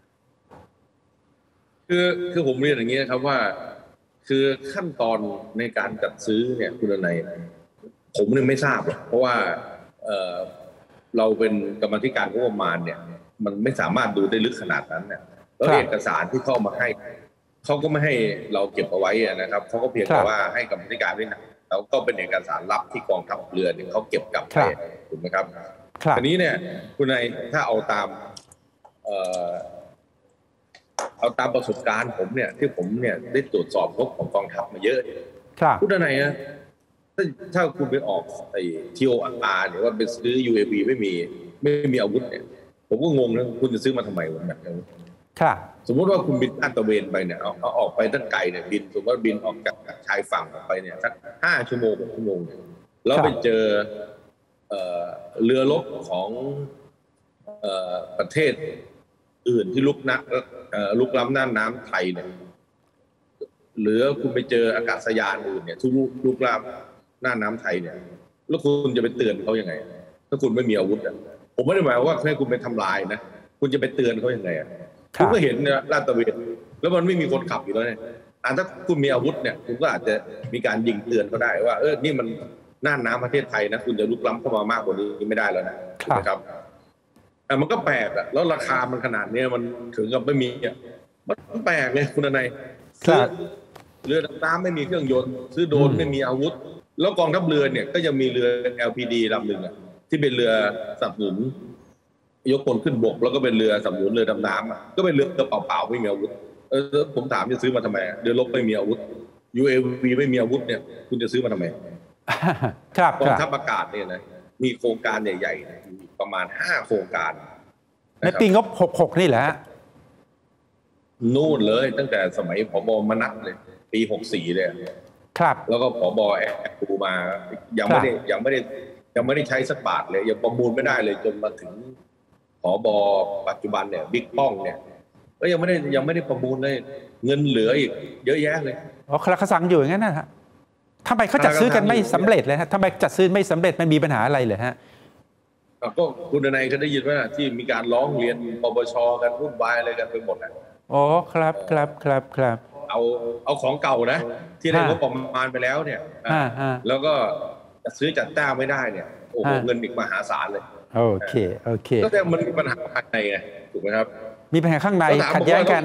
คือคือผมเรียนอย่างนี้นะครับว่าคือขั้นตอนในการจัดซื้อเนี่ยคุณนายผมเนี่ยไม่ทราบเพราะว่าเอ่อเราเป็นกรรมธิการงบประมาณเนี่ยมันไม่สามารถดูได้ลึกขนาดนั้นเนี่ยแล้วเอกสารที่เข้ามาให้เขาก็ไม่ให้เราเก็บเอาไว้นะครับเขาก็เพียงแต่ว่าให้กรรมธิการนี่นะแล้วก็เป็นเอกสารลับที่กองทัพเรือเนี่ยเขาเก็บกลับไปถูกไหมครับทีนี้เนี่ยคุณนายถ้าเอาตามเอ่อเอาตามประสบการณ์ผมเนี่ยที่ผมเนี่ยได้ตรวจสอบงบของกองทัพมาเยอะคุณนายนะถ้าถ้าคุณไปออกไอ้ ที โอ อาร์ เนี่ยว่าไปซื้อ ยู เอ วี ไม่มีไม่มีอาวุธเนี่ยผมก็งงนะคุณจะซื้อมาทำไมวะแบบนี้สมมติว่าคุณบินลาดตระเวนไปเนี่ยเอาเอาออกไปตั้งไกลเนี่ยบินสมมติว่าบินออกจากชายฝั่งออกไปเนี่ยสักห้าชั่วโมงหกชั่วโมงแล้วไปเจอเอ่อเรือรบของเอ่อประเทศอื่นที่ลุกนะเอ่อลุกล้ำน่านน้ำไทยเนี่ยหรือคุณไปเจออากาศยานอื่นเนี่ยทุกลุกล้ำน่านน้ำไทยเนี่ยแล้วคุณจะไปเตือนเขายังไงถ้าคุณไม่มีอาวุธอ่ะผมไม่ได้หมายว่าให้คุณไปทำลายนะคุณจะไปเตือนเขายังไงอ่ะคุณก็เห็นเนี่ยลาดตระเวนแล้วมันไม่มีคนขับอยู่แล้วเนี่ยถ้าคุณมีอาวุธเนี่ยคุณก็อาจจะมีการยิงเตือนเขาได้ว่าเออนี่มันน่านน้ำประเทศไทยนะคุณจะลุกล้ำเข้ามามากกว่านี้ไม่ได้แล้วนะนะครับแต่มันก็แปลกอะแล้วราคามันขนาดนี้มันถึงกับไม่มีอ่ะมันแปลกเลยคุณนายซื้อเรือดำน้ำไม่มีเครื่องยนต์ซื้อโดรนไม่มีอาวุธแล้วกองทัพเรือเนี่ยก็ยังมีเรือ แอล พี ดี ลำหนึ่งอ่ะที่เป็นเรือสนับสนุนยกพลขึ้นบกแล้วก็เป็นเรือสนับสนุนเรือดำน้ำก็เป็นเรือเปล่าๆไม่มีอาวุธเออผมถามจะซื้อมาทำไมเรือรบไม่มีอาวุธ ยู เอ วี ไม่มีอาวุธเนี่ยคุณจะซื้อมาทำไมครับกองทัพอากาศเนี่ยนะมีโครงการใหญ่ๆประมาณห้าโครงการในปีงบหกหกนี่แหละนู่นเลยตั้งแต่สมัยผบ.มนัสเลยปีหกสี่เลยครับแล้วก็ผบ.แอดูมายังไม่ได้ยังไม่ได้ยังไม่ได้ใช้สักบาทเลยยังประมูลไม่ได้เลยจนมาถึงผบ.ปัจจุบันเนี่ยบิ๊กป้องเนี่ยก็ยังไม่ได้ยังไม่ได้ประมูลเลยเงินเหลืออีกเยอะแยะเลยอ๋อคลาคสังอยู่อย่างนั้นนะฮะทำไมเขาจัดซื้อกันไม่สำเร็จเลยฮะทำไมจัดซื้อไม่สำเร็จมันมีปัญหาอะไรเลยฮะก็คุณนายเคยได้ยินว่าที่มีการร้องเรียนปปชกันวุ่นวายอะไรกันไปหมดอ่ะอ๋อครับครับครับครับเอาเอาของเก่านะที่ได้งบประมาณไปแล้วเนี่ยแล้วก็จะซื้อจัดจ้างไม่ได้เนี่ยโอ้โหเงินอีกมหาศาลเลยโอเคโอเคก็แต่มันมีปัญหาข้างในไงถูกไหมครับมีปัญหาข้างในขัดแย้งกัน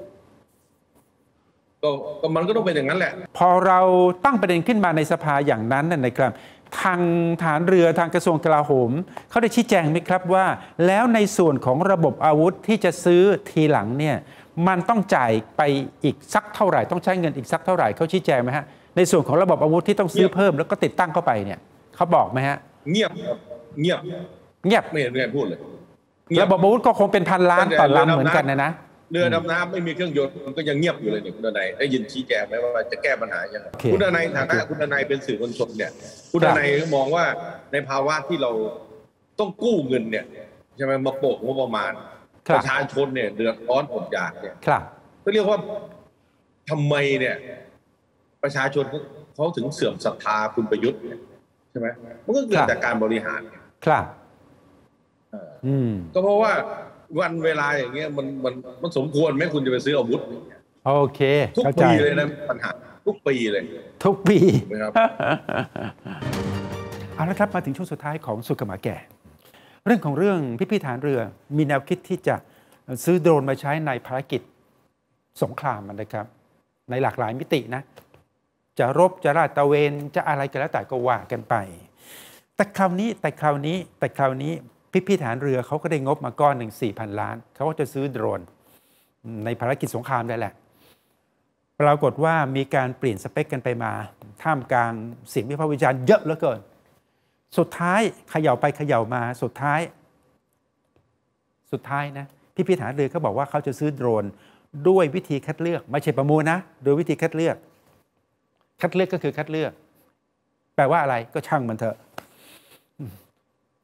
ก็ก็มันก็ต้องเป็นอย่างนั้นแหละพอเราตั้งประเด็นขึ้นมาในสภาอย่างนั้นนะครับทางฐานเรือทางกระทรวงกลาโหมเขาได้ชี้แจงไหมครับว่าแล้วในส่วนของระบบอาวุธที่จะซื้อทีหลังเนี่ยมันต้องจ่ายไปอีกสักเท่าไหร่ต้องใช้เงินอีกสักเท่าไหร่เขาชี้แจงไหมฮะในส่วนของระบบอาวุธที่ต้องซื้อเพิ่มแล้วก็ติดตั้งเข้าไปเนี่ยเขาบอกไหมฮะเงียบเงียบเงียบไม่เห็นไม่พูดเลยระบบอาวุธก็คงเป็นพันล้านต่อลำเหมือนกันนะนะเรือดำน้ำไม่มีเครื่องยนต์มันก็ยังเงียบอยู่เลยเนี่ยคุณนายได้ยินชี้แจงไหมว่าจะแก้ปัญหายังไงคุณนายฐานะคุณนายเป็นสื่อมวลชนเนี่ยคุณนายมองว่าในภาวะที่เราต้องกู้เงินเนี่ยใช่ไหมมาโปะงบประมาณประชาชนเนี่ยเดือดร้อนอดอยากเนี่ยก็เรียกว่าทำไมเนี่ยประชาชนเขาถึงเสื่อมศรัทธาคุณประยุทธ์ใช่ไหมมันก็เกิดจากการบริหารครับก็เพราะว่าวันเวลาอย่างเงี้ยมันมันมันสมควรไหมคุณจะไปซื้ออาวุธโอเคทุกปีเลยนะปัญหาทุกปีเลยทุกปีนะครับเอาละครับมาถึงช่วงสุดท้ายของสุขหมาแก่เรื่องของเรื่องพี่พี่ฐานเรือมีแนวคิดที่จะซื้อโดรนมาใช้ในภารกิจสงครามนะครับในหลากหลายมิตินะจะรบจะลาดตระเวนจะอะไรก็แล้วแต่ก็ว่ากันไปแต่คราวนี้แต่คราวนี้แต่คราวนี้พี่พี่ฐานเรือเขาก็ได้งบมาก้อนหนึ่งสี่พันล้านเขาก็จะซื้อโดรนในภารกิจสงครามได้แหละปรากฏว่ามีการเปลี่ยนสเปคกันไปมาท่ามกลางเสียงวิพากษ์วิจารณ์เยอะเหลือเกินสุดท้ายเขย่าไปเขย่ามาสุดท้ายสุดท้ายนะพี่พี่ฐานเรือเขาบอกว่าเขาจะซื้อโดรนด้วยวิธีคัดเลือกไม่ใช่ประมูลนะโดยวิธีคัดเลือกคัดเลือกก็คือคัดเลือกแปลว่าอะไรก็ช่างมันเถอะ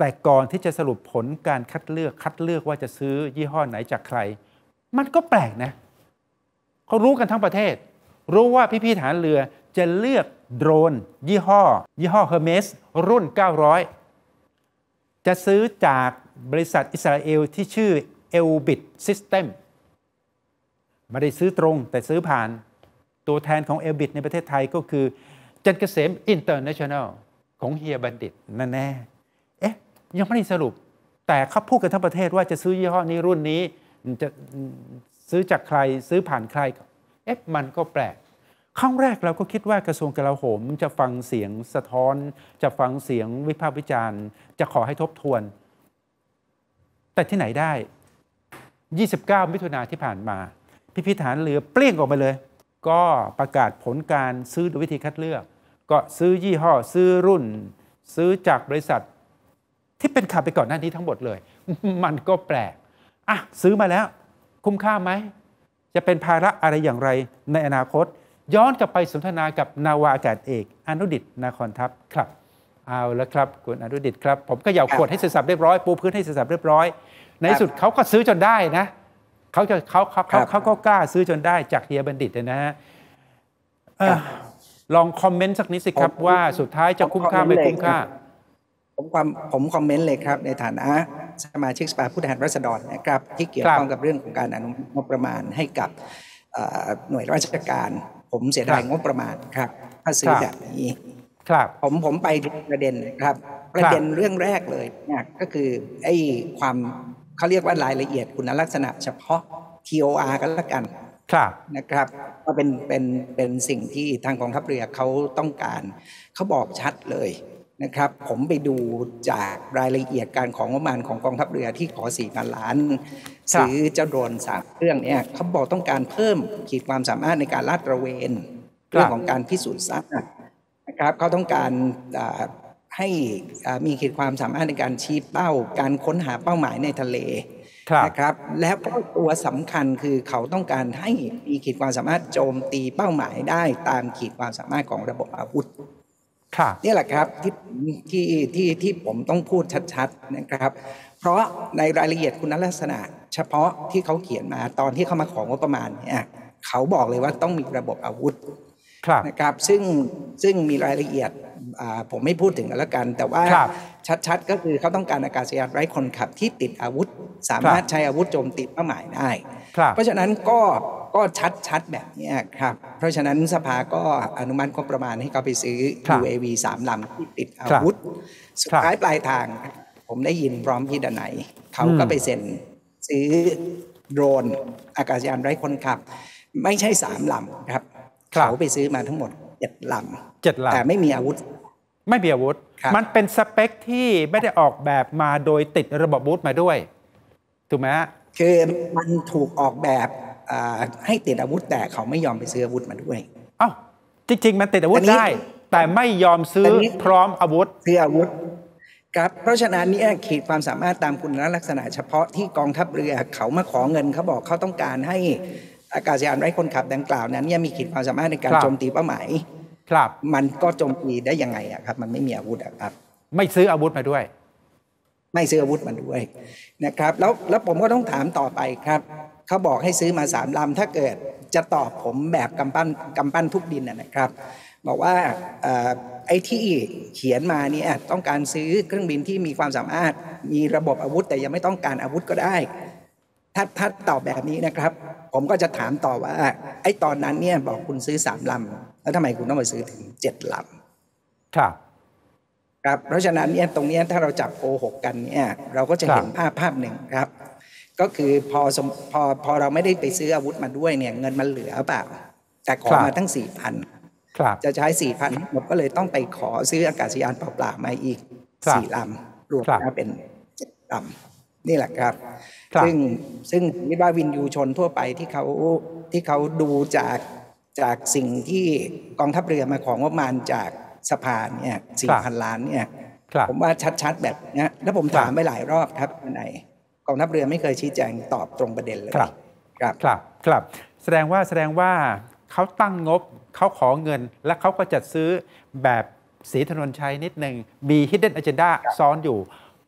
แต่ก่อนที่จะสรุปผลการคัดเลือกคัดเลือกว่าจะซื้อยี่ห้อไหนจากใครมันก็แปลกนะเขารู้กันทั้งประเทศรู้ว่าพี่ๆทหารเรือจะเลือกโดรนยี่ห้อยี่ห้อ Hermes รุ่นเก้าร้อยจะซื้อจากบริษัทอิสราเอลที่ชื่อ Elbit System ไม่ได้ซื้อตรงแต่ซื้อผ่านตัวแทนของ Elbit ในประเทศไทยก็คือจันเกษม International ของเฮียบัณฑิตนั่นแน่เอ๊ะยังไม่ได้สรุปแต่เขาพูดกันทั้งประเทศว่าจะซื้อยี่ห้อนี้รุ่นนี้จะซื้อจากใครซื้อผ่านใครเอ๊ะมันก็แปลกครั้งแรกเราก็คิดว่ากระทรวงกลาโหมจะฟังเสียงสะท้อนจะฟังเสียงวิพากษ์วิจารณ์จะขอให้ทบทวนแต่ที่ไหนได้ยี่สิบเก้ามิถุนายนที่ผ่านมาพี่ๆทหารเรือเปลี่ยงออกมาเลยก็ประกาศผลการซื้อโดยวิธีคัดเลือกก็ซื้อยี่ห้อซื้อรุ่นซื้อจากบริษัทที่เป็นข่าวไปก่อนหน้านี้ทั้งหมดเลยมันก็แปลกอ่ะซื้อมาแล้วคุ้มค่าไหมจะเป็นภาระอะไรอย่างไรในอนาคตย้อนกลับไปสนทนากับนาวาอากาศเอกอนุดิษฐ์นาคอนทัพครับเอาละครับคุณอนุดิษฐ์ครับผมก็เหยาขวดให้เสร็จสับเรียบร้อยปูพื้นให้เสร็จสับเรียบร้อยในสุดเขาก็ซื้อจนได้นะเขาจะเขาเขาเขาเขาก็กล้าซื้อจนได้จากเฮียบัณฑิตนะฮะลองคอมเมนต์สักนิดสิครับว่าสุดท้ายจะคุ้มค่าไม่คุ้มค่าผมความผมคอมเมนต์เลยครับในฐานะสมาชิกสภาผู้แทนราษฎรนะครับที่เกี่ยวข้องกับเรื่องของการอนุมัติงบประมาณให้กับหน่วยราชการผมเสียดายงบประมาณครับถ้าซื้อแบบนี้ผมผมไปประเด็นนะครับประเด็นเรื่องแรกเลยเนี่ยก็คือไอ้ความเขาเรียกว่ารายละเอียดคุณลักษณะเฉพาะ ที โอ อาร์ กันละกันนะครับก็เป็นเป็นเป็นสิ่งที่ทางกองทัพเรือเขาต้องการเขาบอกชัดเลยนะครับผมไปดูจากรายละเอียดการของงบประมาณของกองทัพเรือที่ขอ สี่พัน ล้านซื้อเจ้าโดรนสามเครื่องเนี่ยเขาบอกต้องการเพิ่มขีดความสามารถในการลาดตระเวนเรื่องของการพิสูจน์ทราบนะครับเขาต้องการให้มีขีดความสามารถในการชี้เป้าการค้นหาเป้าหมายในทะเลนะครับแล้วก็ตัวสำคัญคือเขาต้องการให้มีขีดความสามารถโจมตีเป้าหมายได้ตามขีดความสามารถของระบบอาวุธนี่แหละครับที่ที่ที่ที่ผมต้องพูดชัดๆนะครับเพราะในรายละเอียดคุณลักษณะเฉพาะที่เขาเขียนมาตอนที่เขามาของงบประมาณเนี่ยเขาบอกเลยว่าต้องมีระบบอาวุธนะครับซึ่งซึ่งมีรายละเอียดผมไม่พูดถึงกันแล้วกันแต่ว่าชัดๆก็คือเขาต้องการอากาศยานไร้คนขับที่ติดอาวุธสามารถใช้อาวุธโจมตีเป้าหมายได้เพราะฉะนั้นก็ก็ชัดๆแบบนี้ครับเพราะฉะนั้นสภาก็อนุมัติงบประมาณให้เขาไปซื้อ ยู เอ วี สามลำที่ติดอาวุธสุดท้ายปลายทางผมได้ยินพร้อมพี่ดนัยเขาก็ไปเซ็นซื้อโดรนอากาศยานไร้คนขับไม่ใช่สามลำครับเขาไปซื้อมาทั้งหมดเจ็ดลำเจ็ดลำแต่ไม่มีอาวุธไม่มีอาวุธมันเป็นสเปคที่ไม่ได้ออกแบบมาโดยติดระบบอาวุธมาด้วยถูกไหมคือมันถูกออกแบบให้ติดอาวุธแต่เขาไม่ยอมไปซื้ออาวุธมาด้วยอ้าวจริงๆมันติดอาวุธได้แต่ไม่ยอมซื้อพร้อมอาวุธซื้ออาวุธครับเพราะฉะนั้นนี่ขีดความสามารถตามคุณลักษณะเฉพาะที่กองทัพเรือเขามาขอเงินเขาบอกเขาต้องการให้อากาศยานไร้คนขับดังกล่าวนั้นเนี่ยมีขีดความสามารถในการโจมตีเป้าหมายครับมันก็โจมตีได้ยังไงอะครับมันไม่มีอาวุธอะครับไม่ซื้ออาวุธมาด้วยไม่ซื้ออาวุธมาด้วยนะครับแล้วแล้วผมก็ต้องถามต่อไปครับเขาบอกให้ซื้อมาสามลำถ้าเกิดจะตอบผมแบบกำปั้นกำปั้นทุกดินนะครับบอกว่าไอ้ที่เขียนมาเนี่ยต้องการซื้อเครื่องบินที่มีความสามารถมีระบบอาวุธแต่ยังไม่ต้องการอาวุธก็ได้ถ้าถ้าตอบแบบนี้นะครับผมก็จะถามต่อว่าไอ้ตอนนั้นเนี่ยบอกคุณซื้อสามลำแล้วทำไมคุณต้องมาซื้อถึงเจ็ดลำครับครับเพราะฉะนั้นเนี่ยตรงนี้ถ้าเราจับโกหกกันเนี่ยเราก็จะเห็นภาพภาพหนึ่งครับก็คือพอพอพอเราไม่ได้ไปซื้ออาวุธมาด้วยเนี่ยเงินมันเหลือเปล่าแต่ขอมาตั้งสี่พันจะใช้สี่พันหมดก็เลยต้องไปขอซื้ออากาศยานเปล่าๆมาอีกสี่ลำรวมแล้วเป็นเจ็ดลำนี่แหละครับซึ่งซึ่งคิดว่าวินยูชนทั่วไปที่เขาที่เขาดูจากจากสิ่งที่กองทัพเรือมาของงบประมาณจากสภาเนี่ยสี่พันล้านเนี่ยผมว่าชัดๆแบบนี้แล้วผมถามไปหลายรอบครับนายกองทัพเรือไม่เคยชี้แจงตอบตรงประเด็นเลยครับครับครับแสดงว่าแสดงว่าเขาตั้งงบเขาขอเงินและเขาก็จัดซื้อแบบศรีถนนชัยนิดหนึ่งมี hidden agenda ซ้อนอยู่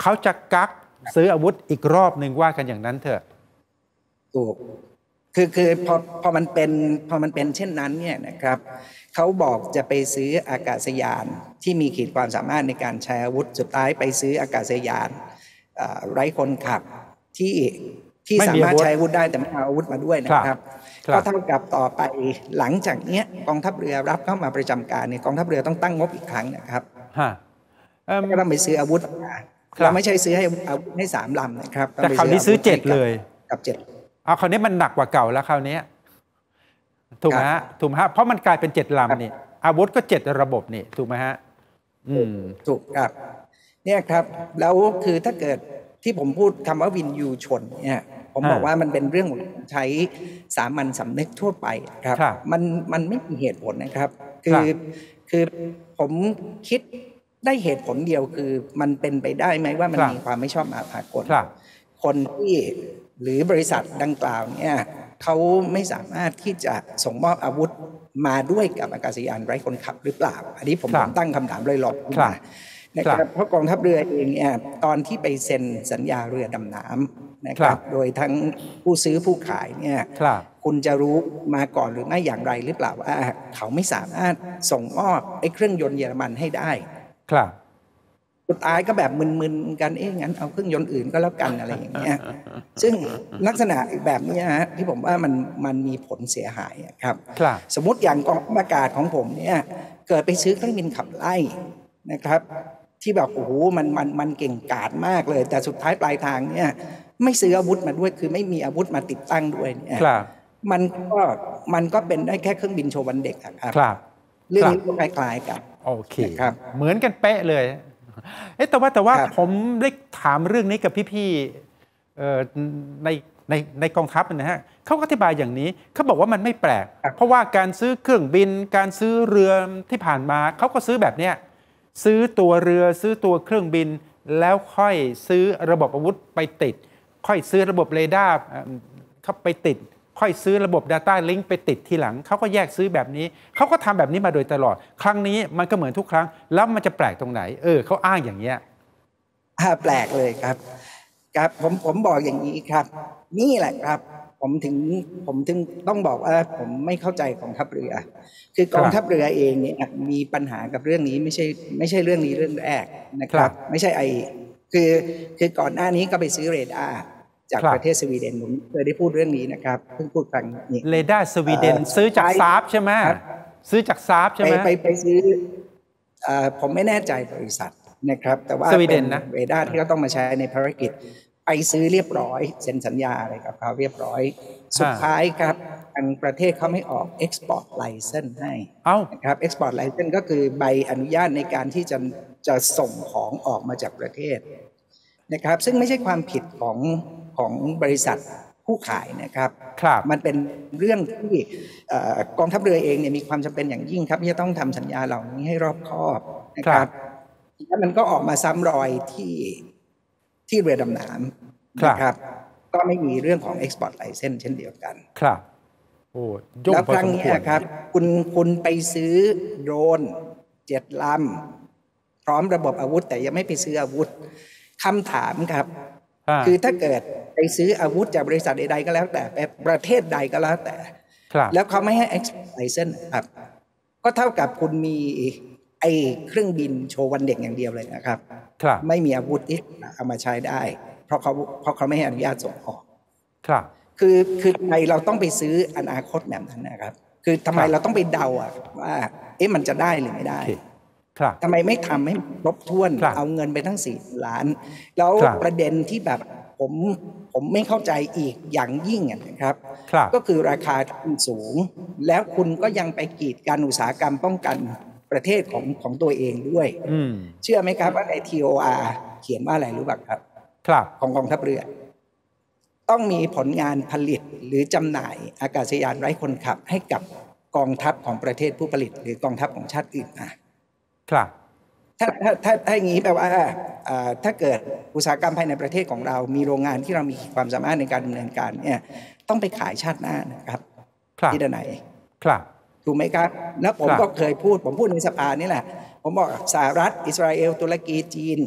เขาจะกักซื้ออาวุธอีกรอบหนึ่งว่ากันอย่างนั้นเถอะถูกคือคือพอพอมันเป็นพอมันเป็นเช่นนั้นเนี่ยนะครับเขาบอกจะไปซื้ออากาศยานที่มีขีดความสามารถในการใช้อาวุธสุดท้ายไปซื้ออากาศยานไร้คนขับที่ที่สามารถใช้อาวุธได้แต่ไม่เอาอาวุธมาด้วยนะครับก็เท่ากับต่อไปหลังจากนี้กองทัพเรือรับเข้ามาประจำการเนี่ยกองทัพเรือต้องตั้งงบอีกครั้งนะครับก็ต้องไปซื้ออาวุธเราไม่ใช่ซื้อให้อาวุธให้สามลำนะครับแต่คราวนี้ซื้อเจ็ดเลยกับเจ็ดเอาคราวนี้มันหนักกว่าเก่าแล้วคราวนี้ถูกไหมฮะถูกไหมฮะเพราะมันกลายเป็นเจ็ดลำนี่อาวุธก็เจ็ดระบบนี่ถูกไหมฮะอืมถูกครับเนี่ยครับแล้วคือถ้าเกิดที่ผมพูดคำว่าวินยูชนเนี่ยผมบอกว่ามันเป็นเรื่องใช้สามัญสำนึกทั่วไปครับมันมันไม่มีเหตุผลนะครับคือคือผมคิดได้เหตุผลเดียวคือมันเป็นไปได้ไหมว่ามันมีความไม่ชอบมาพากลคนที่หรือบริษัทดังกล่าวเนี่ยเขาไม่สามารถที่จะส่งมอบอาวุธมาด้วยกับอากาศยานไร้คนขับหรือเปล่าอันนี้ผมตั้งคำถามลอยๆขึ้นมานะครับเพราะกองทัพเรือเองเนี่ยตอนที่ไปเซ็นสัญญาเรือดำน้ำนะครับโดยทั้งผู้ซื้อผู้ขายเนี่ยคุณจะรู้มาก่อนหรือไม่อย่างไรหรือเปล่าว่าเขาไม่สามารถส่งมอบไอ้เครื่องยนต์เยอรมันให้ได้ครับสุดท้ายก็แบบมึนๆกันเอ๊ะงั้นเอาเครื่องยนต์อื่นก็แล้วกันอะไรอย่างเงี้ยซึ่งลักษณะแบบนี้ฮะที่ผมว่ามันมันมีผลเสียหายครับสมมติอย่างกองทัพอากาศของผมเนี่ยเกิดไปซื้อเครื่องบินขับไล่นะครับที่แบบโอ้โหมันมันมันเก่งกาจมากเลยแต่สุดท้ายปลายทางเนี่ยไม่ซื้ออาวุธมาด้วยคือไม่มีอาวุธมาติดตั้งด้วยเนี่ยมันก็มันก็เป็นได้แค่เครื่องบินโชว์วันเด็กครับเรื่องนี้ก็คล้ายๆกันโอเคครับเหมือนกันเป๊ะเลยเอ๊ะแต่ว่าแต่ว่าผมได้ถามเรื่องนี้กับพี่ๆในในในกองทัพนะฮะเขาอธิบายอย่างนี้เขาบอกว่ามันไม่แปลกเพราะว่าการซื้อเครื่องบินการซื้อเรือที่ผ่านมาเขาก็ซื้อแบบเนี้ยซื้อตัวเรือซื้อตัวเครื่องบินแล้วค่อยซื้อระบบอาวุธไปติดค่อยซื้อระบบเรดาร์เข้าไปติดค่อยซื้อระบบ Data Link ไปติดทีหลังเขาก็แยกซื้อแบบนี้เขาก็ทำแบบนี้มาโดยตลอดครั้งนี้มันก็เหมือนทุกครั้งแล้วมันจะแปลกตรงไหนเออเขาอ้างอย่างเงี้ยแปลกเลยครับครับผมผมบอกอย่างนี้ครับนี่แหละครับผมถึงผมถึงต้องบอกว่าผมไม่เข้าใจกองทัพเรือคือกองทัพเรือเองเนี่ยมีปัญหากับเรื่องนี้ไม่ใช่ไม่ใช่เรื่องนี้เรื่องแรกนะครับไม่ใช่ไอคือคือก่อนหน้านี้ก็ไปซื้อเรดาร์จากประเทศสวีเดนผมเคยได้พูดเรื่องนี้นะครับเพิ่งพูดครั้งนี้เรดาร์สวีเดนซื้อจากซาร์ฟใช่ไหมซื้อจากซาร์ฟใช่ไหมไปไปซื้อผมไม่แน่ใจบริษัทนะครับแต่ว่าเป็นเรดาร์ที่เขาต้องมาใช้ในภารกิจไปซื้อเรียบร้อยเซ็นสัญญาอะไรกับเขาเรียบร้อยสุดท้ายครับทางประเทศเขาไม่ออก export license ให้นะครับ export license ก็คือใบอนุญาตในการที่จะจะส่งของออกมาจากประเทศนะครับซึ่งไม่ใช่ความผิดของของบริษัทผู้ขายนะครับมันเป็นเรื่องที่กองทัพเรือเองเนี่ยมีความจำเป็นอย่างยิ่งครับที่จะต้องทำสัญญาเหล่านี้ให้รอบคอบนะครับแล้วมันก็ออกมาซ้ำรอยที่ที่เรือดำน้ำนะครับก็ไม่มีเรื่องของ export license เช่นเดียวกันครับโอ้แล้วครั้งนี้ครับคุณคุณไปซื้อโดรนเจ็ดลำพร้อมระบบอาวุธแต่ยังไม่ไปซื้ออาวุธคำถามครับคือถ้าเกิดไปซื้ออาวุธจากบริษัทใดๆก็แล้วแต่ประเทศใดก็แล้วแต่แล้วเขาไม่ให้ export license ครับก็เท่ากับคุณมีไอ้เครื่องบินโชว์วันเด็กอย่างเดียวเลยนะครับไม่มีอาวุธที่เอามาใช้ได้เพราะเขาเพราะเขาไม่ให้อนุญาตส่งออกครับคือคือทำไมเราต้องไปซื้ออนาคตแบบนั้นนะครับคือทำไมเราต้องไปเดาอะว่าเอ๊ะมันจะได้หรือไม่ได้ทำไมไม่ทำให้ครบถ้วนเอาเงินไปทั้งสี่ล้านแล้วประเด็นที่แบบผมผมไม่เข้าใจอีกอย่างยิ่งนะครับก็คือราคาที่สูงแล้วคุณก็ยังไปกีดกันอุตสาหกรรมป้องกันประเทศของของตัวเองด้วยเชื่อไหมครับว่าใน ที โอ อาร์ เขียนว่าอะไรรู้บ้างครับของกองทัพเรือต้องมีผลงานผลิตหรือจำหน่ายอากาศยานไร้คนขับให้กับกองทัพของประเทศผู้ผลิตหรือกองทัพของชาติอื่นนะครับถ้าถ้าถ้าถ้าอย่างนี้แปลว่าถ้าเกิดอุตสาหกรรมภายในประเทศของเรามีโรงงานที่เรามีความสามารถในการดำเนินการเนี่ยต้องไปขายชาติหน้านะครับที่ใดไหนครับถูกไหมครับแล้วผมก็เคยพูดผมพูดในสภานี่แหละผมบอกสหรัฐอิสราเอลตุรกีจีน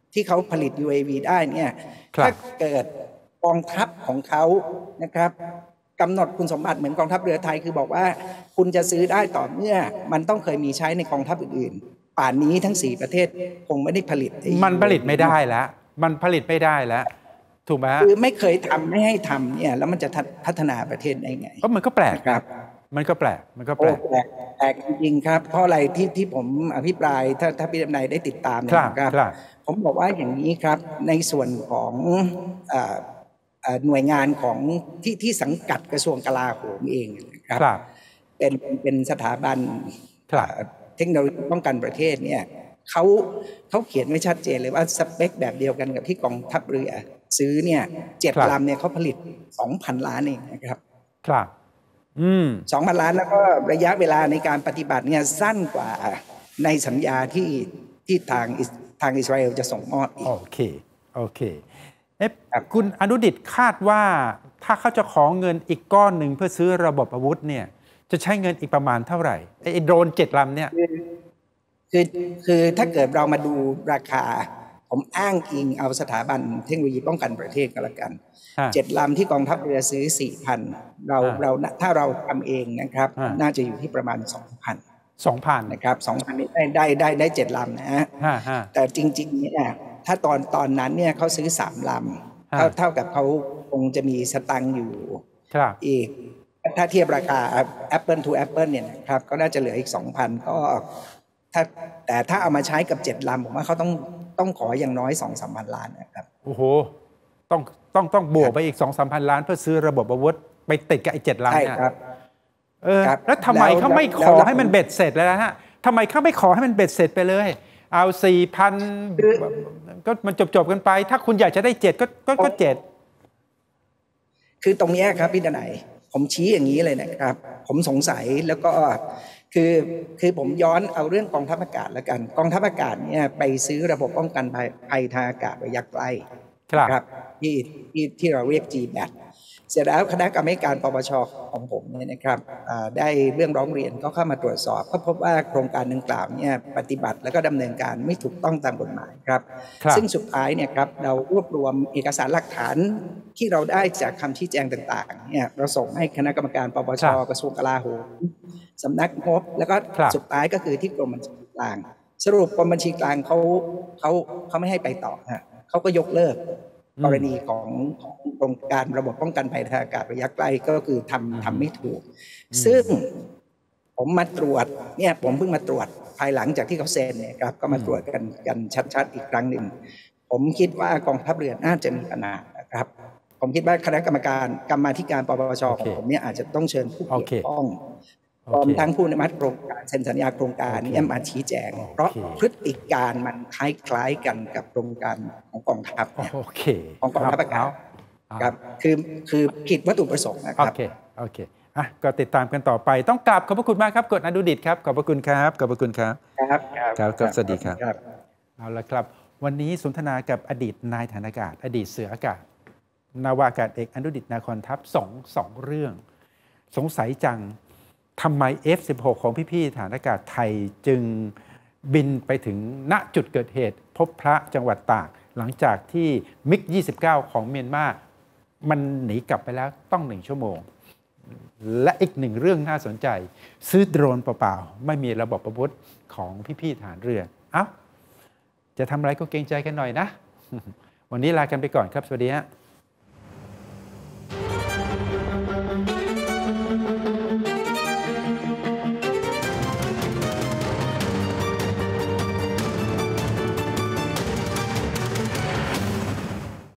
ที่เขาผลิต ยู เอ วี ได้เนี่ยถ้าเกิดกองทัพของเขานะครับกำหนดคุณสมบัติเหมือนกองทัพเรือไทยคือบอกว่าคุณจะซื้อได้ต่อเมื่อมันต้องเคยมีใช้ในกองทัพอื่นๆป่านนี้ทั้งสี่ประเทศคงไม่ได้ผลิตมันผลิตไม่ได้แล้วมันผลิตไม่ได้แล้วถูกไหมคือไม่เคยทำไม่ให้ทำเนี่ยแล้วมันจะพัฒนาประเทศได้ไงก็มันก็แปลกครับมันก็แปลกมันก็แปลกแปลกแปลกจริงๆครับเพราะอะไรที่ที่ผมอภิปรายถ้าถ้าพี่ดำนายได้ติดตามนะครับผมบอกว่าอย่างนี้ครับในส่วนของหน่วยงานของที่ที่สังกัดกระทรวงกลาโหมเองนะครับเป็นเป็นสถาบันเทคโนโลยีป้องกันประเทศเนี่ยเขาเขาเขียนไว้ชัดเจนเลยว่าสเปคแบบเดียวกันกับที่กองทัพเรือซื้อเนี่ยเจ็ดลำเนี่ยเขาผลิต สองพัน ล้านเองนะครับครับอืมสองพัน ล้านแล้วก็ระยะเวลาในการปฏิบัติเนี่ยสั้นกว่าในสัญญาที่ที่ทางทางอิสราเอลจะส่งมอบอีกโอเคโอเคเอ๊ะคุณอนุดิษฐ์คาดว่าถ้าเขาจะขอเงินอีกก้อนหนึ่งเพื่อซื้อระบบอาวุธเนี่ยจะใช้เงินอีกประมาณเท่าไหร่ไอ้โดรนเจ็ดลำเนี่ยคือคือถ้าเกิดเรามาดูราคาผมอ้างอิงเอาสถาบันเทคโนโลยีป้องกันประเทศก็แล้วกันเจ็ดลำที่กองทัพเรือซื้อ สี่พัน เราเราถ้าเราทำเองนะครับน่าจะอยู่ที่ประมาณ สองพันสองพันนะครับ สองพัน ได้ได้ได้ได้เจ็ดลำนะฮะแต่จริงๆเนี่ยถ้าตอนตอนนั้นเนี่ยเขาซื้อสามลำเท่าเท่ากับเขาคงจะมีสตังค์อยู่อีกถ้าเทียบราคา Apple to Apple เนี่ยนะครับก็น่าจะเหลืออีก สองพัน ก็ถ้าแต่ถ้าเอามาใช้กับเจ็ดลำผมว่าเขาต้องต้องขออย่างน้อย สองถึงสามพัน ล้านนะครับโอ้โหต้องต้องต้องบวกไปอีก สองถึงสามพัน ล้านเพื่อซื้อระบบอาวุธไปติดกับไอ้เจ็ดลำเนี่ยเออแล้วทำไมเขาไม่ขอให้มันเบ็ดเสร็จเลยนะฮะทำไมเขาไม่ขอให้มันเบ็ดเสร็จไปเลยเอา สี่พัน ก็มันจบๆกันไปถ้าคุณอยากจะได้เจ็ดก็ก็ก็เจ็ดคือตรงนี้ครับพี่ดนัยผมชี้อย่างนี้เลยนะครับผมสงสัยแล้วก็คือคือผมย้อนเอาเรื่องกองทัพอากาศแล้วกันกองทัพอากาศเนี่ยไปซื้อระบบป้องกันภัยทางอากาศระยะไกลครับที่ที่ที่เราเรียก จี แบท เสร็จแล้วคณะกรรมการปปช.ของผมเนี่ยนะครับได้เรื่องร้องเรียนก็เข้ามาตรวจสอบก็พบว่าโครงการดังกล่าวเนี่ยปฏิบัติแล้วก็ดำเนินการไม่ถูกต้องตามกฎหมายครับซึ่งสุดท้ายเนี่ยครับเรารวบรวมเอกสารหลักฐานที่เราได้จากคำชี้แจงต่างๆเนี่ยเราส่งให้คณะกรรมการปปช.กระทรวงกลาโหมสำนักงบแล้วก็สุดท้ายก็คือที่กรมบัญชีกลางสรุปกรมบัญชีกลางเขาเขาเขาไม่ให้ไปต่อฮะเขาก็ยกเลิกกรณีของโครงการระบบป้องกันภัยทางอากาศระยะใกล้ก็คือทำทำไม่ถูกซึ่งผมมาตรวจเนี่ยผมเพิ่งมาตรวจภายหลังจากที่เขาเซ็นเนี่ยครับก็มาตรวจกันกันชัดๆอีกครั้งหนึ่งผมคิดว่ากองทัพเรือน่าจะมีปัญหาครับผมคิดว่าคณะกรรมการกรรมาธิการปปช.ของผมเนี่ยอาจจะต้องเชิญผู้เกี่ยวข้องพร้อมทั้งผู้อนุมัติโครงการเซ็นสัญญาโครงการนี้มาชี้แจงเพราะพฤติการมันคล้ายๆกันกับโครงการของกองทัพของกองทัพอากาศครับคือคือผิดวัตถุประสงค์นะครับโอเคโอเคอ่ะก็ติดตามกันต่อไปต้องกราบขอบพระคุณมากครับกฎอนุดิษฐ์ครับขอบพระคุณครับขอบพระคุณครับครับครับครับสวัสดีครับเอาละครับวันนี้สนทนากับอดีตนายฐานอากาศอดีตเสืออากาศนาวากาศเอกอนุดิษฐ์นาคอนทัพสองสองเรื่องสงสัยจังทำไม เอฟ สิบหก ของพี่ๆฐานอากาศไทยจึงบินไปถึงณจุดเกิดเหตุพบพระจังหวัดตากหลังจากที่มิกยี่สิบเก้าของเมียนมามันหนีกลับไปแล้วต้องหนึ่งชั่วโมงและอีกหนึ่งเรื่องน่าสนใจซื้อโดรนเปล่าๆไม่มีระบบอาวุธของพี่ๆฐานเรือเอ้าจะทำอะไรก็เกรงใจกันหน่อยนะวันนี้ลากันไปก่อนครับสวัสดีฮะ